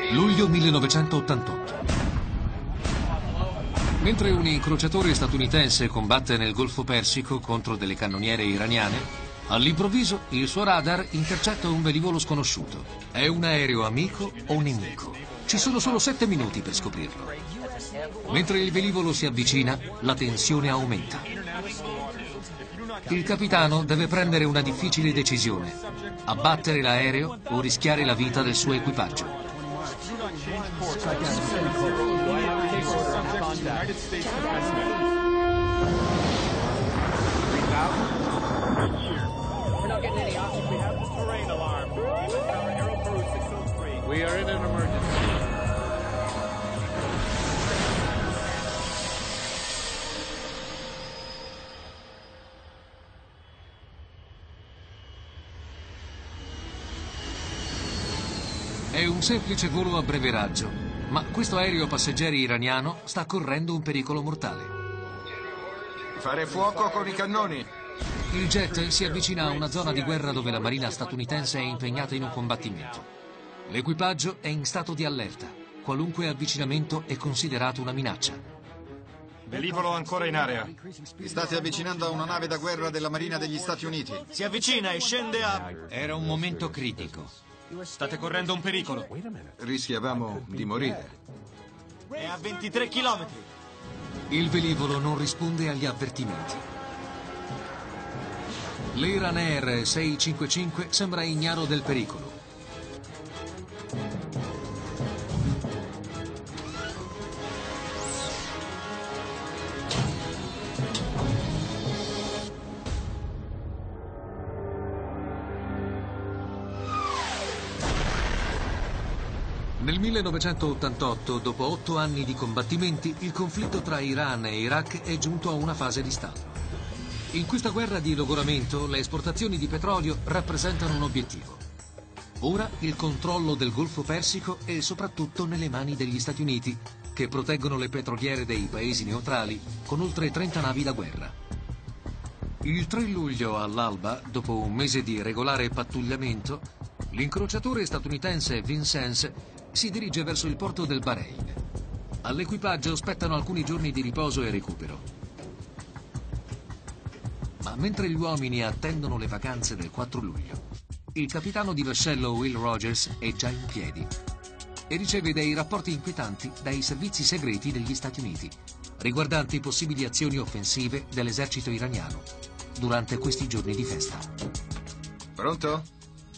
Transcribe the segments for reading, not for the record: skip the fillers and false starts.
Luglio 1988. Mentre un incrociatore statunitense combatte nel Golfo Persico contro delle cannoniere iraniane, all'improvviso il suo radar intercetta un velivolo sconosciuto. È un aereo amico o nemico? Ci sono solo 7 minuti per scoprirlo. Mentre il velivolo si avvicina, la tensione aumenta. Il capitano deve prendere una difficile decisione: abbattere l'aereo o rischiare la vita del suo equipaggio. We are in an emergency. È un semplice volo a breve raggio, ma questo aereo passeggeri iraniano sta correndo un pericolo mortale. Fare fuoco con i cannoni. Il jet si avvicina a una zona di guerra dove la marina statunitense è impegnata in un combattimento. L'equipaggio è in stato di allerta. Qualunque avvicinamento è considerato una minaccia. Velivolo ancora in area. Vi state avvicinando a una nave da guerra della Marina degli Stati Uniti. Si avvicina e scende a... Era un momento critico. State correndo un pericolo. Rischiavamo di morire. È a 23 chilometri. Il velivolo non risponde agli avvertimenti. L'Iran Air 655 sembra ignaro del pericolo. Nel 1988, dopo 8 anni di combattimenti, il conflitto tra Iran e Iraq è giunto a una fase di stallo. In questa guerra di logoramento, le esportazioni di petrolio rappresentano un obiettivo. Ora il controllo del Golfo Persico è soprattutto nelle mani degli Stati Uniti, che proteggono le petroliere dei paesi neutrali con oltre 30 navi da guerra. Il 3 luglio all'alba, dopo un mese di regolare pattugliamento, l'incrociatore statunitense Vincennes si dirige verso il porto del Bahrain. All'equipaggio spettano alcuni giorni di riposo e recupero. Ma mentre gli uomini attendono le vacanze del 4 luglio, il capitano di vascello Will Rogers è già in piedi e riceve dei rapporti inquietanti dai servizi segreti degli Stati Uniti riguardanti possibili azioni offensive dell'esercito iraniano durante questi giorni di festa. Pronto?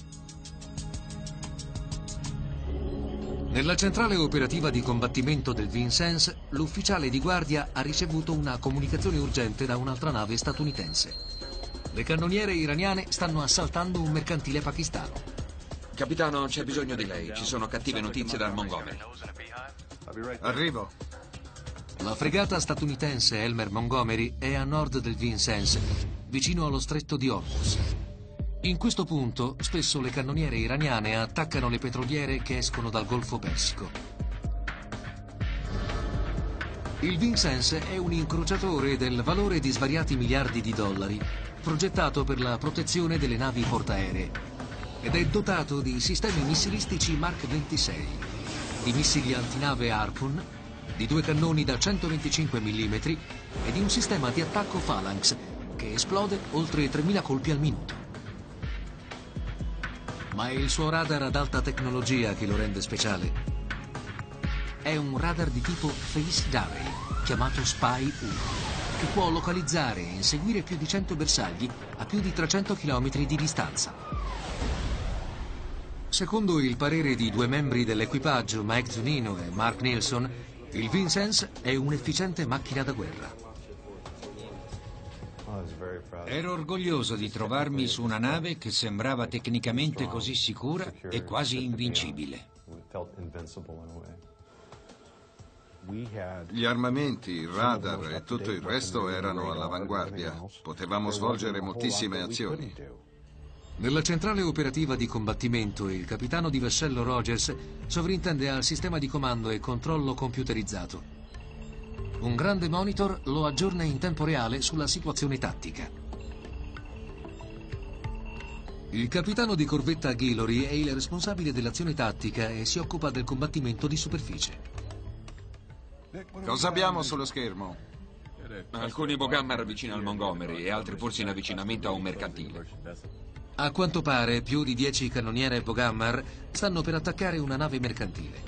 Nella centrale operativa di combattimento del Vincennes, l'ufficiale di guardia ha ricevuto una comunicazione urgente da un'altra nave statunitense. Le cannoniere iraniane stanno assaltando un mercantile pakistano. Capitano, c'è bisogno di lei. Ci sono cattive notizie dal Montgomery. Arrivo. La fregata statunitense Elmer Montgomery è a nord del Vincennes, vicino allo stretto di Hormuz. In questo punto, spesso le cannoniere iraniane attaccano le petroliere che escono dal Golfo Persico. Il Vincennes è un incrociatore del valore di svariati miliardi di dollari, progettato per la protezione delle navi portaeree, ed è dotato di sistemi missilistici Mark 26, di missili antinave Harpoon, di 2 cannoni da 125 mm e di un sistema di attacco Phalanx che esplode oltre 3.000 colpi al minuto. Ma è il suo radar ad alta tecnologia che lo rende speciale. È un radar di tipo Phased Array, chiamato Spy 1, che può localizzare e inseguire più di 100 bersagli a più di 300 km di distanza. Secondo il parere di 2 membri dell'equipaggio, Mike Zunino e Mark Nilsson, il Vincennes è un'efficiente macchina da guerra. Ero orgoglioso di trovarmi su una nave che sembrava tecnicamente così sicura e quasi invincibile. Gli armamenti, il radar e tutto il resto erano all'avanguardia. Potevamo svolgere moltissime azioni. Nella centrale operativa di combattimento, il capitano di vascello Rogers sovrintende al sistema di comando e controllo computerizzato. Un grande monitor lo aggiorna in tempo reale sulla situazione tattica. Il capitano di corvetta Guillory è il responsabile dell'azione tattica e si occupa del combattimento di superficie. Cosa abbiamo sullo schermo? Alcuni Boghammar vicino al Montgomery e altri forse in avvicinamento a un mercantile. A quanto pare, più di 10 cannoniere Boghammar stanno per attaccare una nave mercantile.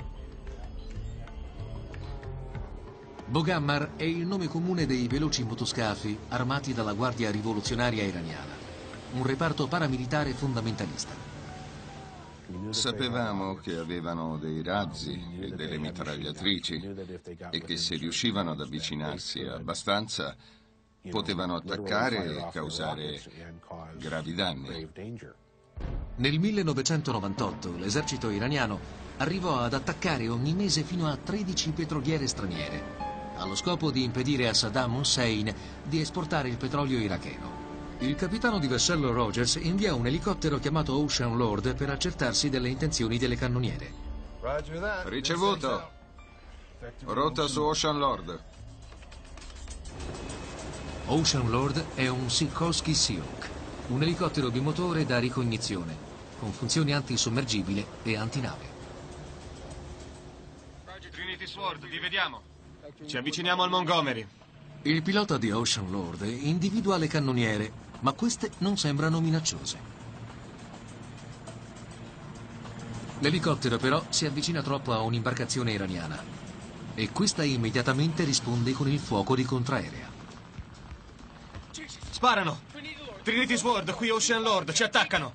Boghammar è il nome comune dei veloci motoscafi armati dalla Guardia Rivoluzionaria Iraniana, un reparto paramilitare fondamentalista. Sapevamo che avevano dei razzi e delle mitragliatrici e che se riuscivano ad avvicinarsi abbastanza potevano attaccare e causare gravi danni. Nel 1998 l'esercito iraniano arrivò ad attaccare ogni mese fino a 13 petroliere straniere, allo scopo di impedire a Saddam Hussein di esportare il petrolio iracheno. Il capitano di vascello Rogers invia un elicottero chiamato Ocean Lord per accertarsi delle intenzioni delle cannoniere. Ricevuto. Rotta su Ocean Lord. Ocean Lord è un Sikorsky Seahawk, un elicottero bimotore da ricognizione, con funzioni antisommergibile e antinave. Trinity Sword, vi vediamo. Ci avviciniamo al Montgomery. Il pilota di Ocean Lord individua le cannoniere, ma queste non sembrano minacciose. L'elicottero però si avvicina troppo a un'imbarcazione iraniana e questa immediatamente risponde con il fuoco di contraerea. Sparano! Trinity Sword, qui Ocean Lord, ci attaccano!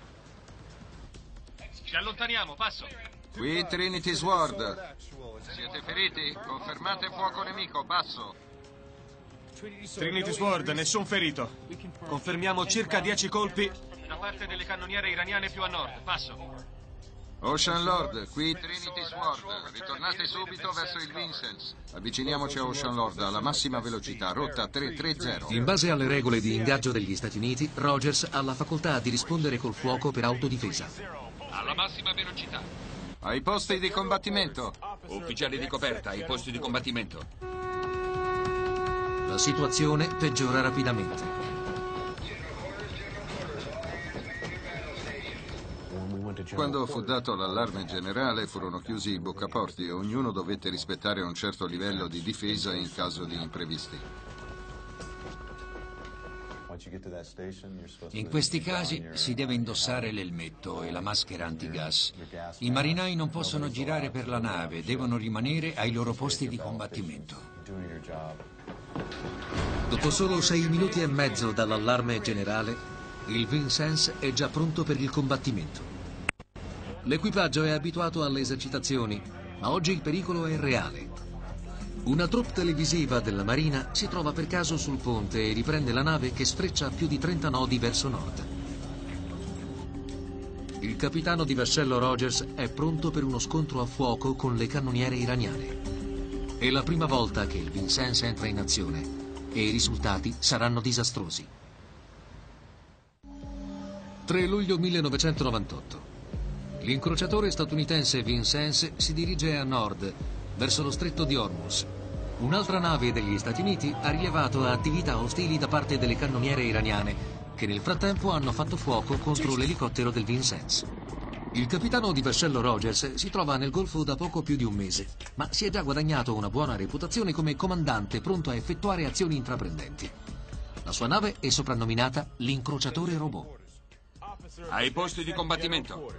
Ci allontaniamo, passo! Qui Trinity Sword. Siete feriti? Confermate fuoco nemico, basso. Trinity Sword, nessun ferito. Confermiamo circa 10 colpi da parte delle cannoniere iraniane più a nord, passo. Ocean Lord, qui Trinity Sword. Ritornate subito verso il Vincennes. Avviciniamoci a Ocean Lord alla massima velocità, rotta 330. In base alle regole di ingaggio degli Stati Uniti, Rogers ha la facoltà di rispondere col fuoco per autodifesa. Alla massima velocità. Ai posti di combattimento. Ufficiali di coperta, ai posti di combattimento. La situazione peggiora rapidamente. Quando fu dato l'allarme generale furono chiusi i boccaporti e ognuno dovette rispettare un certo livello di difesa in caso di imprevisti. In questi casi si deve indossare l'elmetto e la maschera antigas. I marinai non possono girare per la nave, devono rimanere ai loro posti di combattimento. Dopo solo 6 minuti e mezzo dall'allarme generale, il Vincennes è già pronto per il combattimento. L'equipaggio è abituato alle esercitazioni, ma oggi il pericolo è reale. Una troupe televisiva della Marina si trova per caso sul ponte e riprende la nave che sfreccia a più di 30 nodi verso nord. Il capitano di vascello Rogers è pronto per uno scontro a fuoco con le cannoniere iraniane. È la prima volta che il Vincennes entra in azione e i risultati saranno disastrosi. 3 luglio 1998. L'incrociatore statunitense Vincennes si dirige a nord, verso lo stretto di Hormuz. Un'altra nave degli Stati Uniti ha rilevato attività ostili da parte delle cannoniere iraniane, che nel frattempo hanno fatto fuoco contro l'elicottero del Vincennes. Il capitano di vascello Rogers si trova nel Golfo da poco più di un mese, ma si è già guadagnato una buona reputazione come comandante pronto a effettuare azioni intraprendenti. La sua nave è soprannominata l'incrociatore robot. Ai posti di combattimento.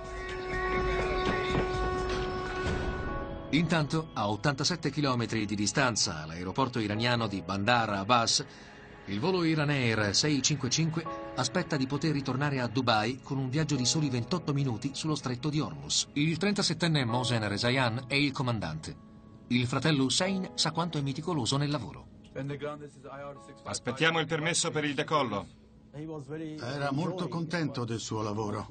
Intanto, a 87 km di distanza all'aeroporto iraniano di Bandar Abbas, il volo Iran Air 655 aspetta di poter ritornare a Dubai con un viaggio di soli 28 minuti sullo stretto di Hormuz. Il 37enne Mohsen Rezaian è il comandante. Il fratello Hussein sa quanto è meticoloso nel lavoro. Aspettiamo il permesso per il decollo. Era molto contento del suo lavoro.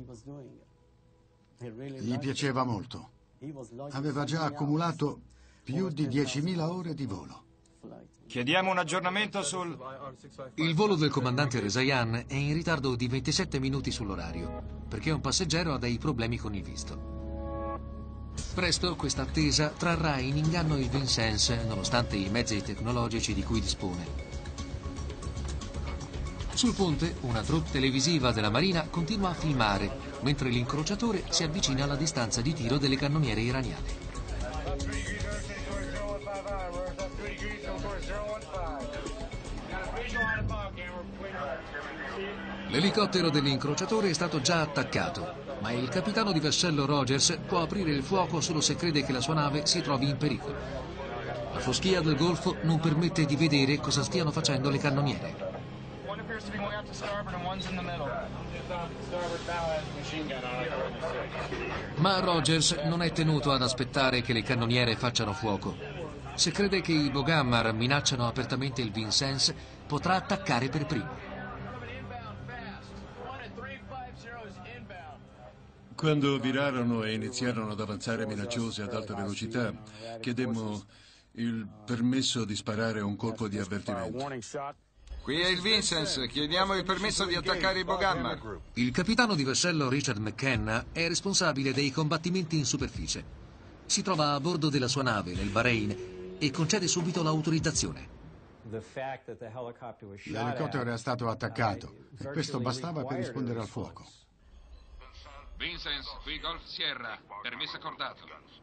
Gli piaceva molto. Aveva già accumulato più di 10.000 ore di volo. Chiediamo un aggiornamento sul... Il volo del comandante Rezaian è in ritardo di 27 minuti sull'orario, perché un passeggero ha dei problemi con il visto. Presto questa attesa trarrà in inganno il Vincennes, nonostante i mezzi tecnologici di cui dispone. Sul ponte, una troupe televisiva della Marina continua a filmare, mentre l'incrociatore si avvicina alla distanza di tiro delle cannoniere iraniane. L'elicottero dell'incrociatore è stato già attaccato, ma il capitano di vascello Rogers può aprire il fuoco solo se crede che la sua nave si trovi in pericolo. La foschia del golfo non permette di vedere cosa stiano facendo le cannoniere. Ma Rogers non è tenuto ad aspettare che le cannoniere facciano fuoco. Se crede che i Boghammar minacciano apertamente il Vincennes, potrà attaccare per primo. Quando virarono e iniziarono ad avanzare minacciose ad alta velocità, chiedemmo il permesso di sparare un colpo di avvertimento. Qui è il Vincennes, chiediamo il permesso di attaccare i Boghammar. Il capitano di vascello Richard McKenna è responsabile dei combattimenti in superficie. Si trova a bordo della sua nave nel Bahrain e concede subito l'autorizzazione. L'elicottero era stato attaccato e questo bastava per rispondere al fuoco. Vincennes, qui Golf Sierra, permesso accordato.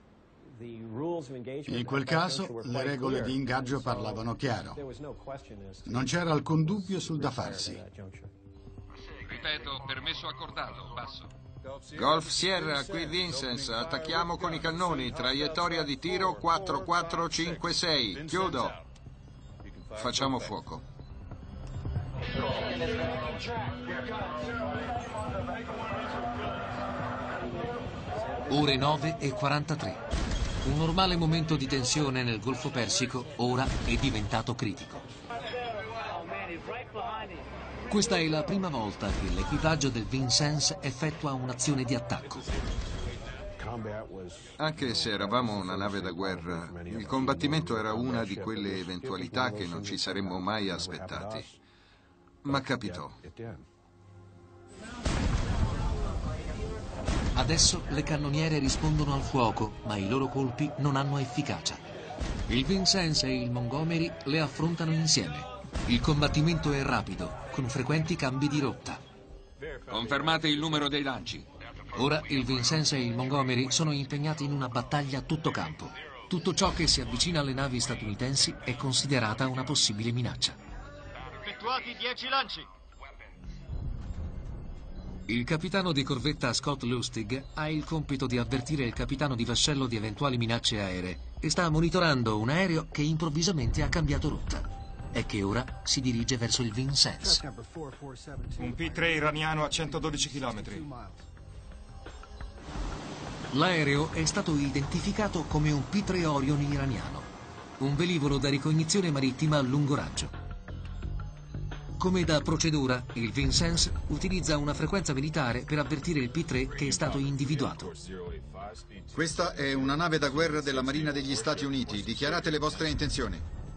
In quel caso le regole di ingaggio parlavano chiaro. Non c'era alcun dubbio sul da farsi. Ripeto, permesso accordato, passo. Golf Sierra, qui Vincennes, attacchiamo con i cannoni, traiettoria di tiro 4456, chiudo. Facciamo fuoco. Ore 9:43. Un normale momento di tensione nel Golfo Persico ora è diventato critico. Questa è la prima volta che l'equipaggio del Vincennes effettua un'azione di attacco. Anche se eravamo una nave da guerra, il combattimento era una di quelle eventualità che non ci saremmo mai aspettati. Ma capitò. Adesso le cannoniere rispondono al fuoco, ma i loro colpi non hanno efficacia. Il Vincennes e il Montgomery le affrontano insieme. Il combattimento è rapido, con frequenti cambi di rotta. Confermate il numero dei lanci. Ora il Vincennes e il Montgomery sono impegnati in una battaglia a tutto campo. Tutto ciò che si avvicina alle navi statunitensi è considerata una possibile minaccia. Effettuati 10 lanci. Il capitano di corvetta Scott Lustig ha il compito di avvertire il capitano di vascello di eventuali minacce aeree e sta monitorando un aereo che improvvisamente ha cambiato rotta e che ora si dirige verso il Vincennes. Un P-3 iraniano a 112 km. L'aereo è stato identificato come un P-3 Orion iraniano, un velivolo da ricognizione marittima a lungo raggio. Come da procedura, il Vincennes utilizza una frequenza militare per avvertire il P-3 che è stato individuato. Questa è una nave da guerra della Marina degli Stati Uniti. Dichiarate le vostre intenzioni.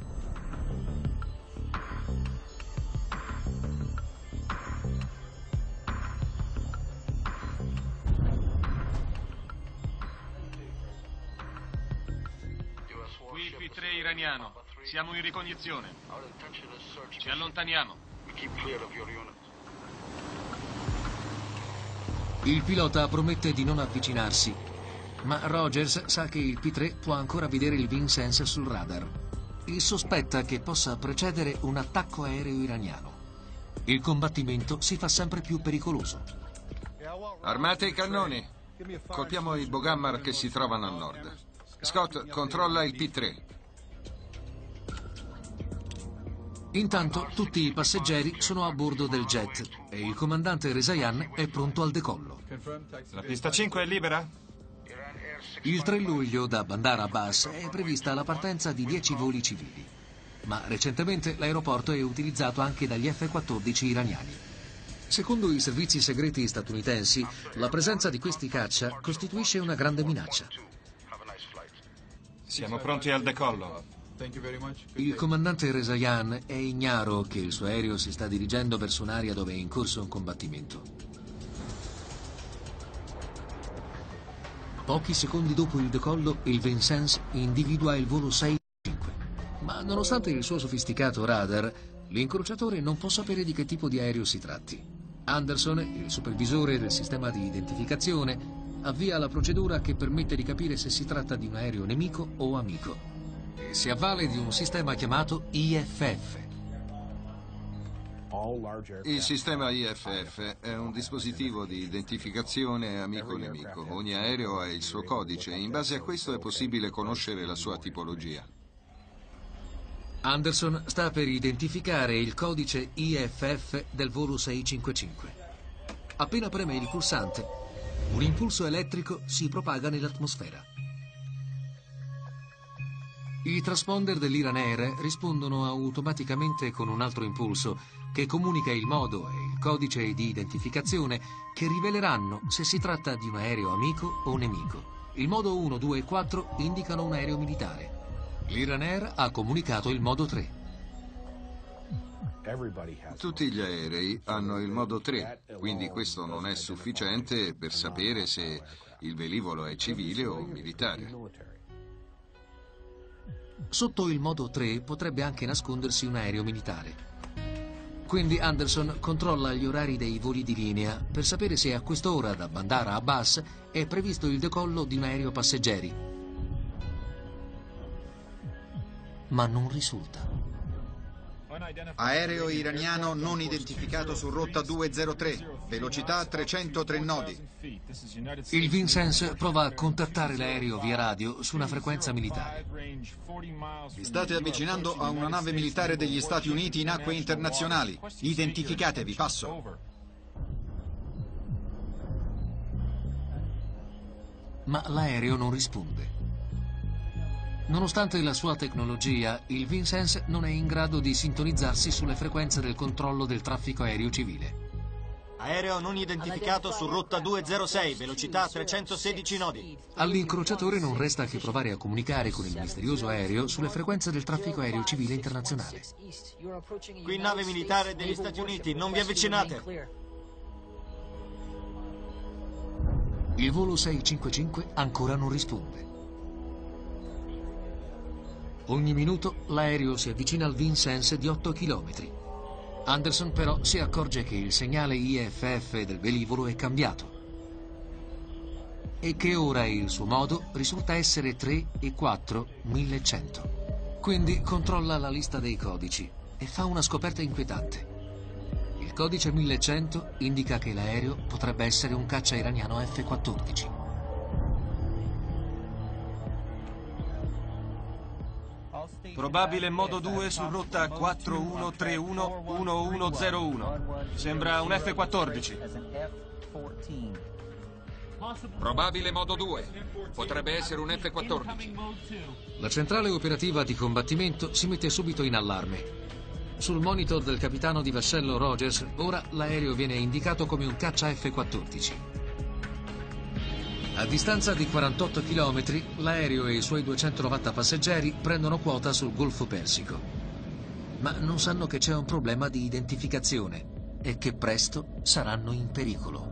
Qui P-3 iraniano. Siamo in ricognizione. Ci allontaniamo. Il pilota promette di non avvicinarsi, ma Rogers sa che il P-3 può ancora vedere il Vincennes sul radar e sospetta che possa precedere un attacco aereo iraniano. Il combattimento si fa sempre più pericoloso. Armate i cannoni. Colpiamo i Boghammar che si trovano a nord. Scott, controlla il P-3. Intanto tutti i passeggeri sono a bordo del jet e il comandante Rezaian è pronto al decollo. La pista 5 è libera? Il 3 luglio da Bandar Abbas è prevista la partenza di 10 voli civili, ma recentemente l'aeroporto è utilizzato anche dagli F-14 iraniani. Secondo i servizi segreti statunitensi, la presenza di questi caccia costituisce una grande minaccia. Siamo pronti al decollo. Il comandante Rezaian è ignaro che il suo aereo si sta dirigendo verso un'area dove è in corso un combattimento. Pochi secondi dopo il decollo, il Vincennes individua il volo 6-5. Ma nonostante il suo sofisticato radar, L'incrociatore non può sapere di che tipo di aereo si tratti. Anderson, il supervisore del sistema di identificazione, avvia la procedura che permette di capire se si tratta di un aereo nemico o amico. E si avvale di un sistema chiamato IFF. Il sistema IFF è un dispositivo di identificazione amico-nemico. Ogni aereo ha il suo codice e in base a questo è possibile conoscere la sua tipologia. Anderson sta per identificare il codice IFF del volo 655. Appena preme il pulsante, un impulso elettrico si propaga nell'atmosfera. I transponder dell'Iran Air rispondono automaticamente con un altro impulso che comunica il modo e il codice di identificazione che riveleranno se si tratta di un aereo amico o nemico. Il modo 1, 2 e 4 indicano un aereo militare. L'Iran Air ha comunicato il modo 3. Tutti gli aerei hanno il modo 3, quindi questo non è sufficiente per sapere se il velivolo è civile o militare. Sotto il modo 3 potrebbe anche nascondersi un aereo militare. Quindi Anderson controlla gli orari dei voli di linea per sapere se a quest'ora da Bandar Abbas è previsto il decollo di un aereo passeggeri. Ma non risulta. Aereo iraniano non identificato su rotta 203, velocità 303 nodi. Il Vincennes prova a contattare l'aereo via radio su una frequenza militare. Vi state avvicinando a una nave militare degli Stati Uniti in acque internazionali. Identificatevi, passo. Ma l'aereo non risponde. Nonostante la sua tecnologia, il Vincennes non è in grado di sintonizzarsi sulle frequenze del controllo del traffico aereo civile. Aereo non identificato su rotta 206, velocità 316 nodi. All'incrociatore non resta che provare a comunicare con il misterioso aereo sulle frequenze del traffico aereo civile internazionale. Qui nave militare degli Stati Uniti, non vi avvicinate. Il volo 655 ancora non risponde. Ogni minuto l'aereo si avvicina al Vincennes di 8 km. Anderson però si accorge che il segnale IFF del velivolo è cambiato e che ora il suo modo risulta essere 3 e 4 1100. Quindi controlla la lista dei codici e fa una scoperta inquietante. Il codice 1100 indica che l'aereo potrebbe essere un caccia iraniano F-14. Probabile modo 2 su rotta 4131-1101. Sembra un F-14. Probabile modo 2. Potrebbe essere un F-14. La centrale operativa di combattimento si mette subito in allarme. Sul monitor del capitano di vascello Rogers, ora l'aereo viene indicato come un caccia F-14. A distanza di 48 km, l'aereo e i suoi 290 passeggeri prendono quota sul Golfo Persico. Ma non sanno che c'è un problema di identificazione e che presto saranno in pericolo.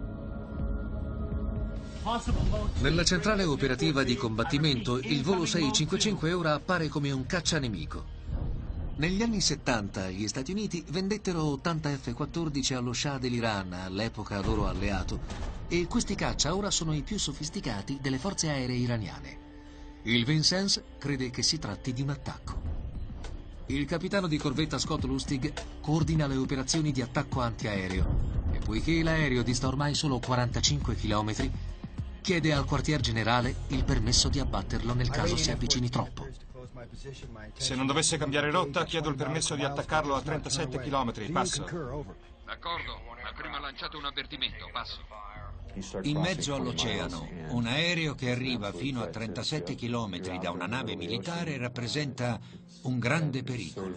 Nella centrale operativa di combattimento, il volo 655 ora appare come un caccia nemico. Negli anni 70 gli Stati Uniti vendettero 80 F-14 allo Shah dell'Iran, all'epoca loro alleato, e questi caccia ora sono i più sofisticati delle forze aeree iraniane. Il Vincennes crede che si tratti di un attacco. Il capitano di corvetta Scott Lustig coordina le operazioni di attacco antiaereo e poiché l'aereo dista ormai solo 45 km, chiede al quartier generale il permesso di abbatterlo nel caso si avvicini troppo. Se non dovesse cambiare rotta, chiedo il permesso di attaccarlo a 37 km. Passo. D'accordo, ma prima lanciate un avvertimento. Passo. In mezzo all'oceano, un aereo che arriva fino a 37 km da una nave militare rappresenta un grande pericolo.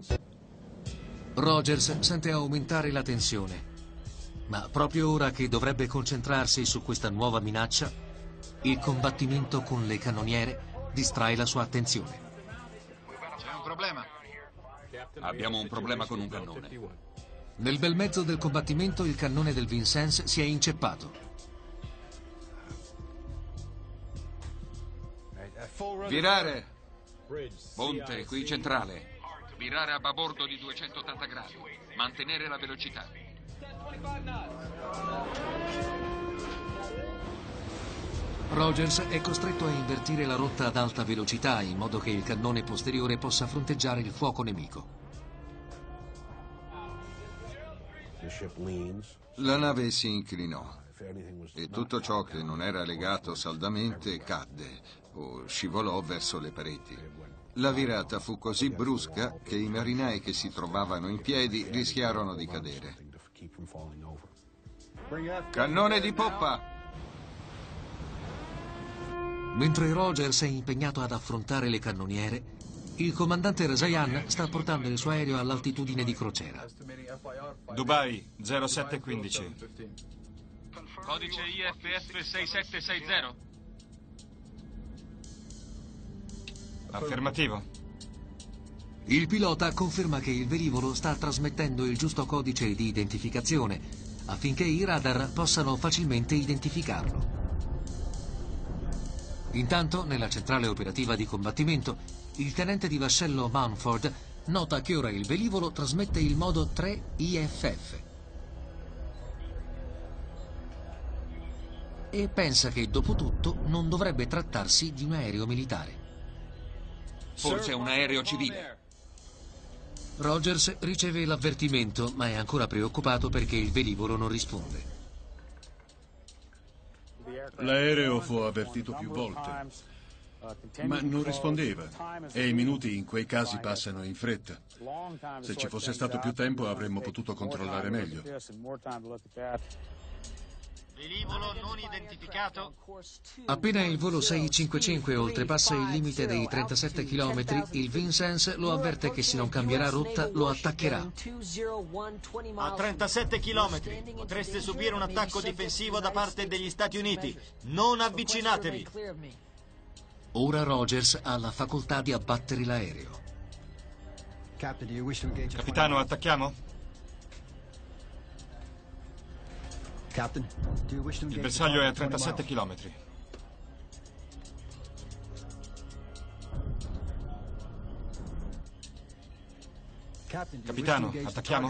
Rogers sente aumentare la tensione, ma proprio ora che dovrebbe concentrarsi su questa nuova minaccia, il combattimento con le cannoniere distrae la sua attenzione. C'è un problema. Abbiamo un problema con un cannone. Nel bel mezzo del combattimento il cannone del Vincennes si è inceppato. Virare! Ponte, qui centrale. Virare a babordo di 280 gradi. Mantenere la velocità. Rogers è costretto a invertire la rotta ad alta velocità in modo che il cannone posteriore possa fronteggiare il fuoco nemico. La nave si inclinò e tutto ciò che non era legato saldamente cadde o scivolò verso le pareti. La virata fu così brusca che i marinai che si trovavano in piedi rischiarono di cadere. Cannone di poppa! Mentre Rogers è impegnato ad affrontare le cannoniere, il comandante Razayan sta portando il suo aereo all'altitudine di crociera. Dubai 0715. Codice IFF 6760. Affermativo. Il pilota conferma che il velivolo sta trasmettendo il giusto codice di identificazione affinché i radar possano facilmente identificarlo. Intanto, nella centrale operativa di combattimento, il tenente di vascello Mumford nota che ora il velivolo trasmette il modo 3 IFF e pensa che, dopo tutto, non dovrebbe trattarsi di un aereo militare. Forse è un aereo civile. Rogers riceve l'avvertimento, ma è ancora preoccupato perché il velivolo non risponde. L'aereo fu avvertito più volte, ma non rispondeva, e i minuti in quei casi passano in fretta. Se ci fosse stato più tempo avremmo potuto controllare meglio. Velivolo non identificato. Appena il volo 655 oltrepassa il limite dei 37 km, il Vincennes lo avverte che se non cambierà rotta lo attaccherà. A 37 km potreste subire un attacco difensivo da parte degli Stati Uniti. Non avvicinatevi. Ora Rogers ha la facoltà di abbattere l'aereo. Capitano, attacchiamo? Il bersaglio è a 37 km. Capitano, attacchiamo?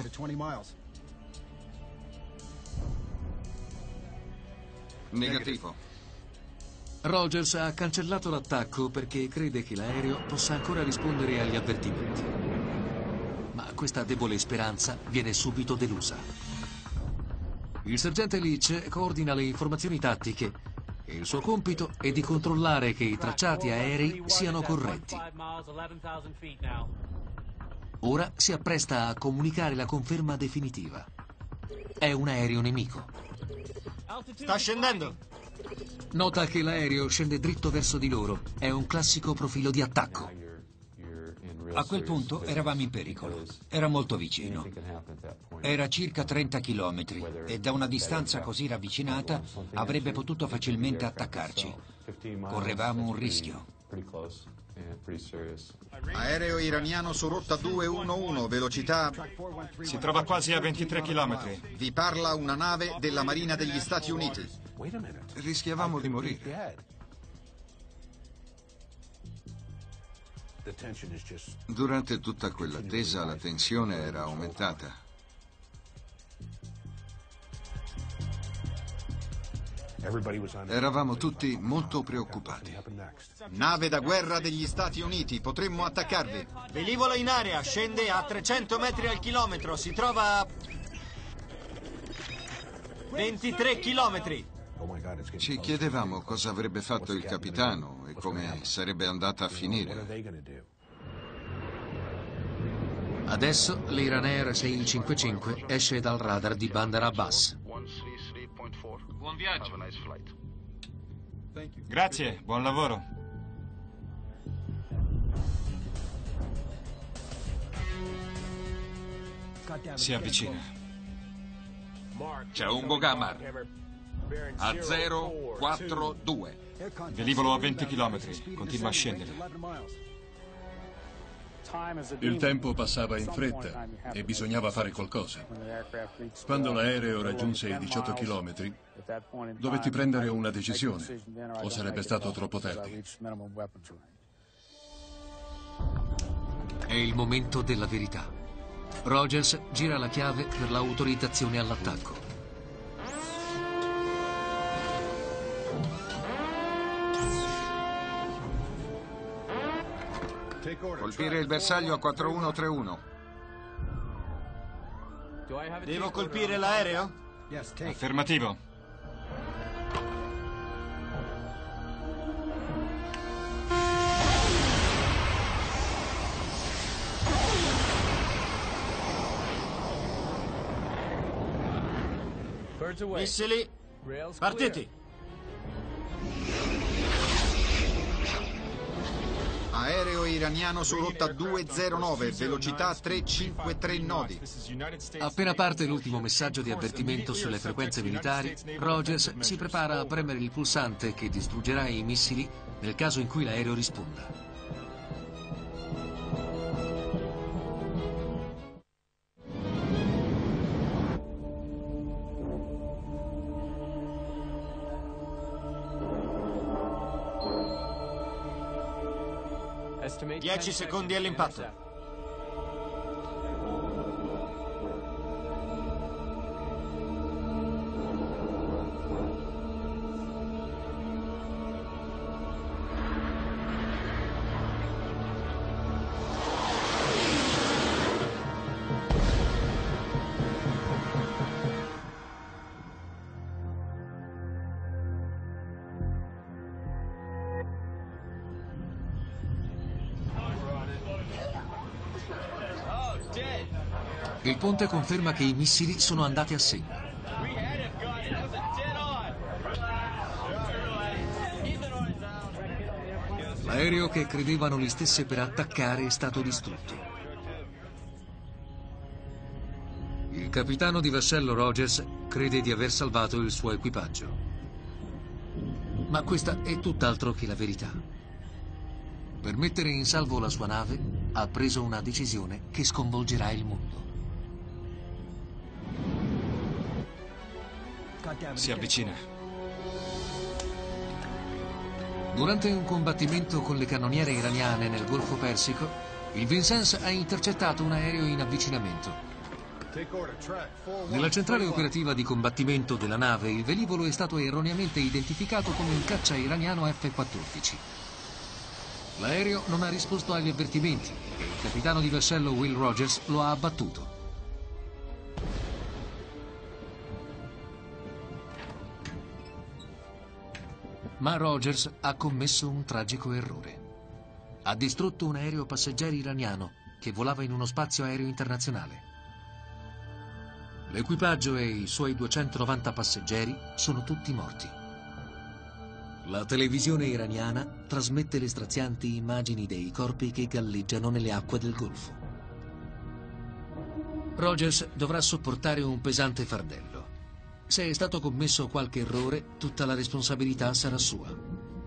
Negativo. Rogers ha cancellato l'attacco perché crede che l'aereo possa ancora rispondere agli avvertimenti. Ma questa debole speranza viene subito delusa. Il sergente Leach coordina le informazioni tattiche e il suo compito è di controllare che i tracciati aerei siano corretti. Ora si appresta a comunicare la conferma definitiva. È un aereo nemico. Sta scendendo. Nota che l'aereo scende dritto verso di loro. È un classico profilo di attacco. A quel punto eravamo in pericolo. Era molto vicino. Era circa 30 chilometri e da una distanza così ravvicinata avrebbe potuto facilmente attaccarci. Correvamo un rischio. Aereo iraniano su rotta 211, velocità... Si trova quasi a 23 km. Vi parla una nave della Marina degli Stati Uniti. Rischiavamo di morire. Durante tutta quell'attesa la tensione era aumentata. Eravamo tutti molto preoccupati. Nave da guerra degli Stati Uniti, potremmo attaccarvi. Velivolo in area, scende a 300 metri al chilometro, si trova a 23 chilometri. Ci chiedevamo cosa avrebbe fatto il capitano e come sarebbe andata a finire. Adesso l'Iranair 655 esce dal radar di Bandar Abbas. Buon viaggio. Grazie, buon lavoro. Si avvicina. C'è un Boghammer. A 042. Velivolo a 20 km. Continua a scendere. Il tempo passava in fretta e bisognava fare qualcosa. Quando l'aereo raggiunse i 18 chilometri, dovetti prendere una decisione, o sarebbe stato troppo tardi. È il momento della verità. Rogers gira la chiave per l'autorizzazione all'attacco. Colpire il bersaglio a 4131. Devo colpire l'aereo? Affermativo. Missili, partiti! Aereo iraniano su rotta 209, velocità 353 nodi. Appena parte l'ultimo messaggio di avvertimento sulle frequenze militari, Rogers si prepara a premere il pulsante che distruggerà i missili nel caso in cui l'aereo risponda. Dieci secondi all'impatto. Il ponte conferma che i missili sono andati a segno. L'aereo che credevano li stesse per attaccare è stato distrutto. Il capitano di vascello Rogers crede di aver salvato il suo equipaggio. Ma questa è tutt'altro che la verità. Per mettere in salvo la sua nave, ha preso una decisione che sconvolgerà il mondo. Si avvicina. Durante un combattimento con le cannoniere iraniane nel Golfo Persico, il Vincennes ha intercettato un aereo in avvicinamento. Nella centrale operativa di combattimento della nave, il velivolo è stato erroneamente identificato come un caccia iraniano F-14. L'aereo non ha risposto agli avvertimenti e il capitano di vascello Will Rogers lo ha abbattuto. Ma Rogers ha commesso un tragico errore. Ha distrutto un aereo passeggeri iraniano che volava in uno spazio aereo internazionale. L'equipaggio e i suoi 290 passeggeri sono tutti morti. La televisione iraniana trasmette le strazianti immagini dei corpi che galleggiano nelle acque del Golfo. Rogers dovrà sopportare un pesante fardello. Se è stato commesso qualche errore, tutta la responsabilità sarà sua.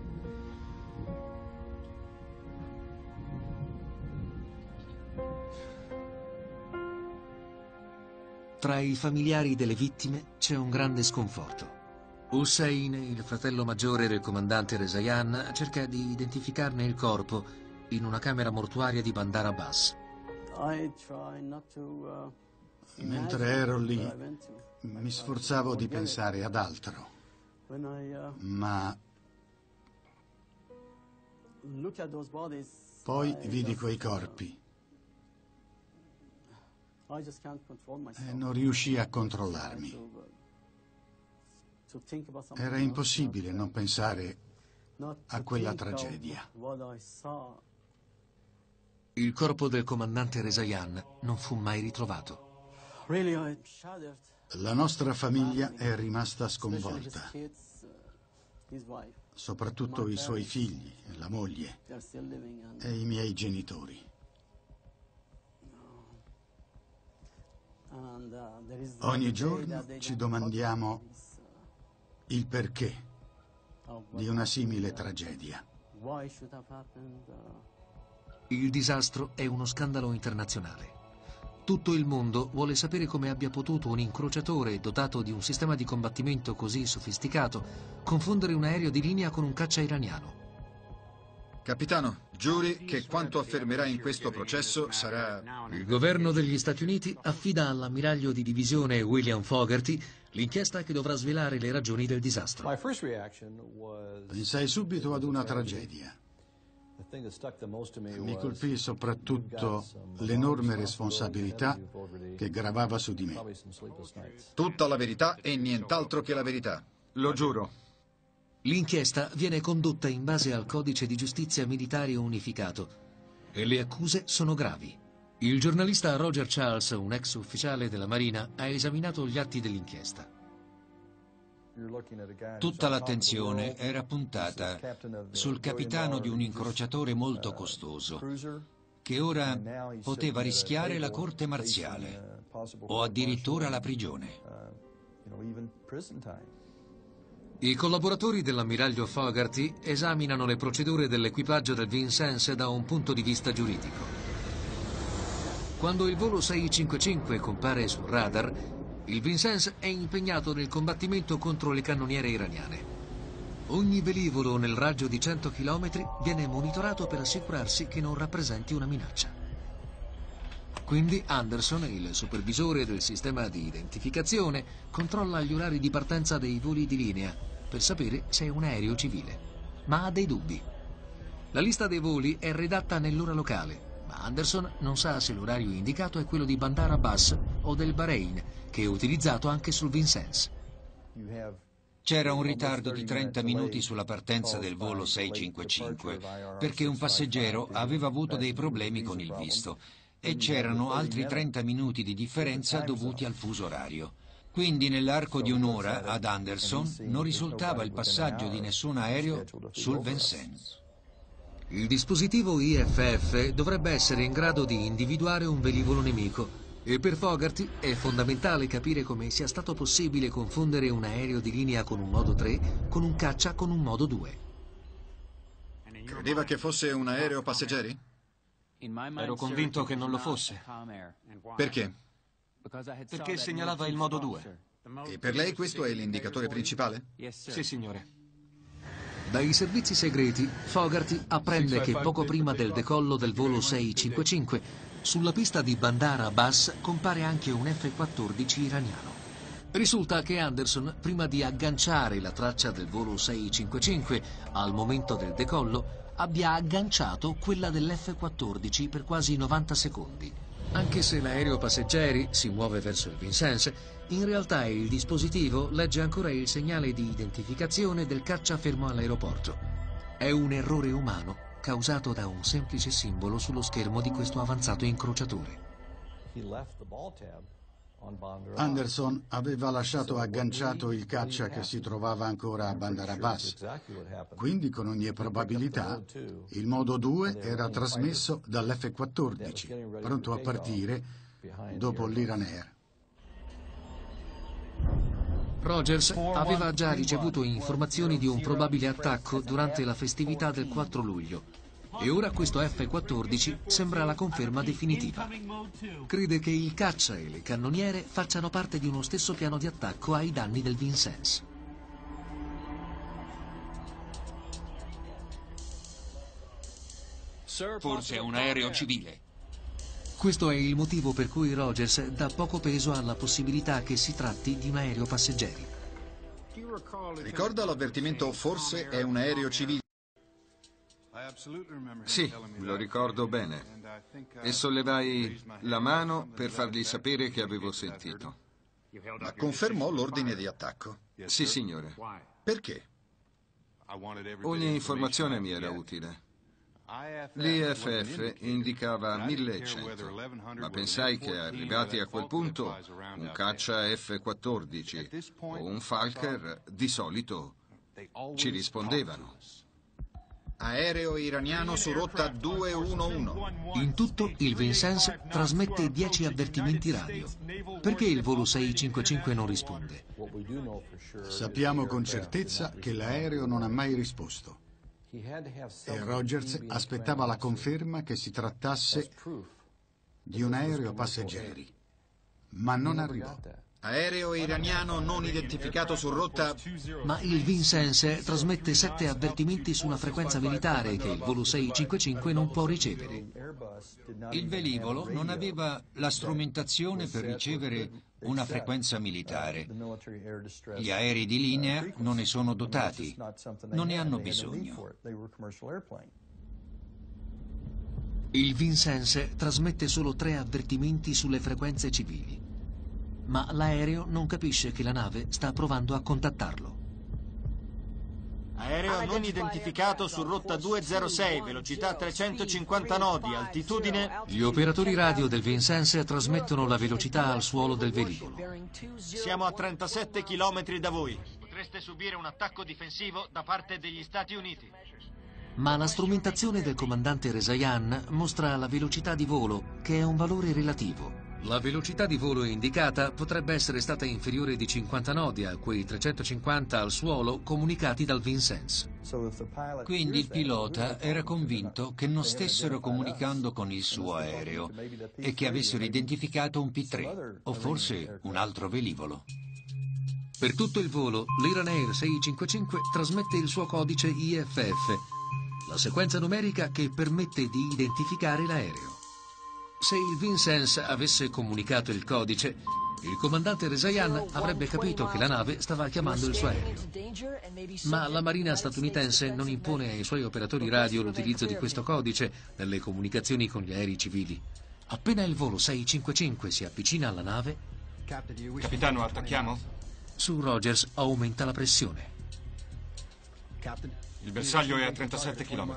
Tra i familiari delle vittime c'è un grande sconforto. Hussein, il fratello maggiore del comandante Rezaian, cerca di identificarne il corpo in una camera mortuaria di Bandar Abbas. Mentre ero lì, mi sforzavo di pensare ad altro, ma poi vidi quei corpi e non riuscii a controllarmi. Era impossibile non pensare a quella tragedia. Il corpo del comandante Rezaian non fu mai ritrovato. La nostra famiglia è rimasta sconvolta, soprattutto i suoi figli, la moglie e i miei genitori. Ogni giorno ci domandiamo il perché di una simile tragedia. Il disastro è uno scandalo internazionale. Tutto il mondo vuole sapere come abbia potuto un incrociatore dotato di un sistema di combattimento così sofisticato confondere un aereo di linea con un caccia iraniano. Capitano, giuri che quanto affermerà in questo processo sarà... Il governo degli Stati Uniti affida all'ammiraglio di divisione William Fogarty l'inchiesta che dovrà svelare le ragioni del disastro. Pensai subito ad una tragedia. Mi colpì soprattutto l'enorme responsabilità che gravava su di me. Tutta la verità e nient'altro che la verità. Lo giuro. L'inchiesta viene condotta in base al Codice di Giustizia Militare Unificato e le accuse sono gravi. Il giornalista Roger Charles, un ex ufficiale della Marina, ha esaminato gli atti dell'inchiesta. Tutta l'attenzione era puntata sul capitano di un incrociatore molto costoso, che ora poteva rischiare la corte marziale o addirittura la prigione. I collaboratori dell'ammiraglio Fogarty esaminano le procedure dell'equipaggio del Vincennes da un punto di vista giuridico. Quando il volo 655 compare sul radar, il Vincennes è impegnato nel combattimento contro le cannoniere iraniane. Ogni velivolo nel raggio di 100 km viene monitorato per assicurarsi che non rappresenti una minaccia. Quindi Anderson, il supervisore del sistema di identificazione, controlla gli orari di partenza dei voli di linea per sapere se è un aereo civile, ma ha dei dubbi. La lista dei voli è redatta nell'ora locale, ma Anderson non sa se l'orario indicato è quello di Bandar Abbas o del Bahrain, che è utilizzato anche sul Vincennes. C'era un ritardo di 30 minuti sulla partenza del volo 655 perché un passeggero aveva avuto dei problemi con il visto e c'erano altri 30 minuti di differenza dovuti al fuso orario. Quindi nell'arco di un'ora ad Anderson non risultava il passaggio di nessun aereo sul Vincennes. Il dispositivo IFF dovrebbe essere in grado di individuare un velivolo nemico e per Fogarty è fondamentale capire come sia stato possibile confondere un aereo di linea con un modo 3 con un caccia con un modo 2. Credeva che fosse un aereo passeggeri? Ero convinto che non lo fosse. Perché? Perché segnalava il modo 2. E per lei questo è l'indicatore principale? Sì, signore. Dai servizi segreti, Fogarty apprende che poco prima del decollo del volo 655, sulla pista di Bandar Abbas compare anche un F-14 iraniano. Risulta che Anderson, prima di agganciare la traccia del volo 655 al momento del decollo, abbia agganciato quella dell'F-14 per quasi 90 secondi. Anche se l'aereo passeggeri si muove verso il Vincennes, in realtà il dispositivo legge ancora il segnale di identificazione del caccia fermo all'aeroporto. È un errore umano causato da un semplice simbolo sullo schermo di questo avanzato incrociatore. Anderson aveva lasciato agganciato il caccia che si trovava ancora a Bandar Abbas. Quindi, con ogni probabilità, il modo 2 era trasmesso dall'F-14, pronto a partire dopo l'Iran Air. Rogers aveva già ricevuto informazioni di un probabile attacco durante la festività del 4 luglio. E ora questo F-14 sembra la conferma definitiva. Crede che il caccia e le cannoniere facciano parte di uno stesso piano di attacco ai danni del Vincennes. Forse è un aereo civile. Questo è il motivo per cui Rogers dà poco peso alla possibilità che si tratti di un aereo passeggeri. Ricorda l'avvertimento forse è un aereo civile? Sì, lo ricordo bene. E sollevai la mano per fargli sapere che avevo sentito. Ma confermò l'ordine di attacco? Sì, signore. Perché? Ogni informazione mi era utile. L'IFF indicava 1100, ma pensai che arrivati a quel punto un caccia F-14 o un Falker di solito ci rispondevano. Aereo iraniano su rotta 211. In tutto il Vincennes trasmette 10 avvertimenti radio. Perché il volo 655 non risponde? Sappiamo con certezza che l'aereo non ha mai risposto. E Rogers aspettava la conferma che si trattasse di un aereo passeggeri, ma non arrivò. Aereo iraniano non identificato su rotta. Ma il Vincennes trasmette 7 avvertimenti su una frequenza militare che il volo 655 non può ricevere. Il velivolo non aveva la strumentazione per ricevere una frequenza militare. Gli aerei di linea non ne sono dotati, non ne hanno bisogno. Il Vincennes trasmette solo 3 avvertimenti sulle frequenze civili. Ma l'aereo non capisce che la nave sta provando a contattarlo. Aereo non identificato su rotta 206, velocità 350 nodi, altitudine... Gli operatori radio del Vincennes trasmettono la velocità al suolo del velivolo. Siamo a 37 km da voi. Potreste subire un attacco difensivo da parte degli Stati Uniti. Ma la strumentazione del comandante Rezaian mostra la velocità di volo, che è un valore relativo. La velocità di volo indicata potrebbe essere stata inferiore di 50 nodi a quei 350 al suolo comunicati dal Vincennes. Quindi il pilota era convinto che non stessero comunicando con il suo aereo e che avessero identificato un P3 o forse un altro velivolo. Per tutto il volo, l'Iran Air 655 trasmette il suo codice IFF, la sequenza numerica che permette di identificare l'aereo. Se il Vincennes avesse comunicato il codice, il comandante Rezaian avrebbe capito che la nave stava chiamando il suo aereo. Ma la Marina statunitense non impone ai suoi operatori radio l'utilizzo di questo codice nelle comunicazioni con gli aerei civili. Appena il volo 655 si avvicina alla nave... Capitano, attacchiamo? Su Rogers aumenta la pressione. Il bersaglio è a 37 km.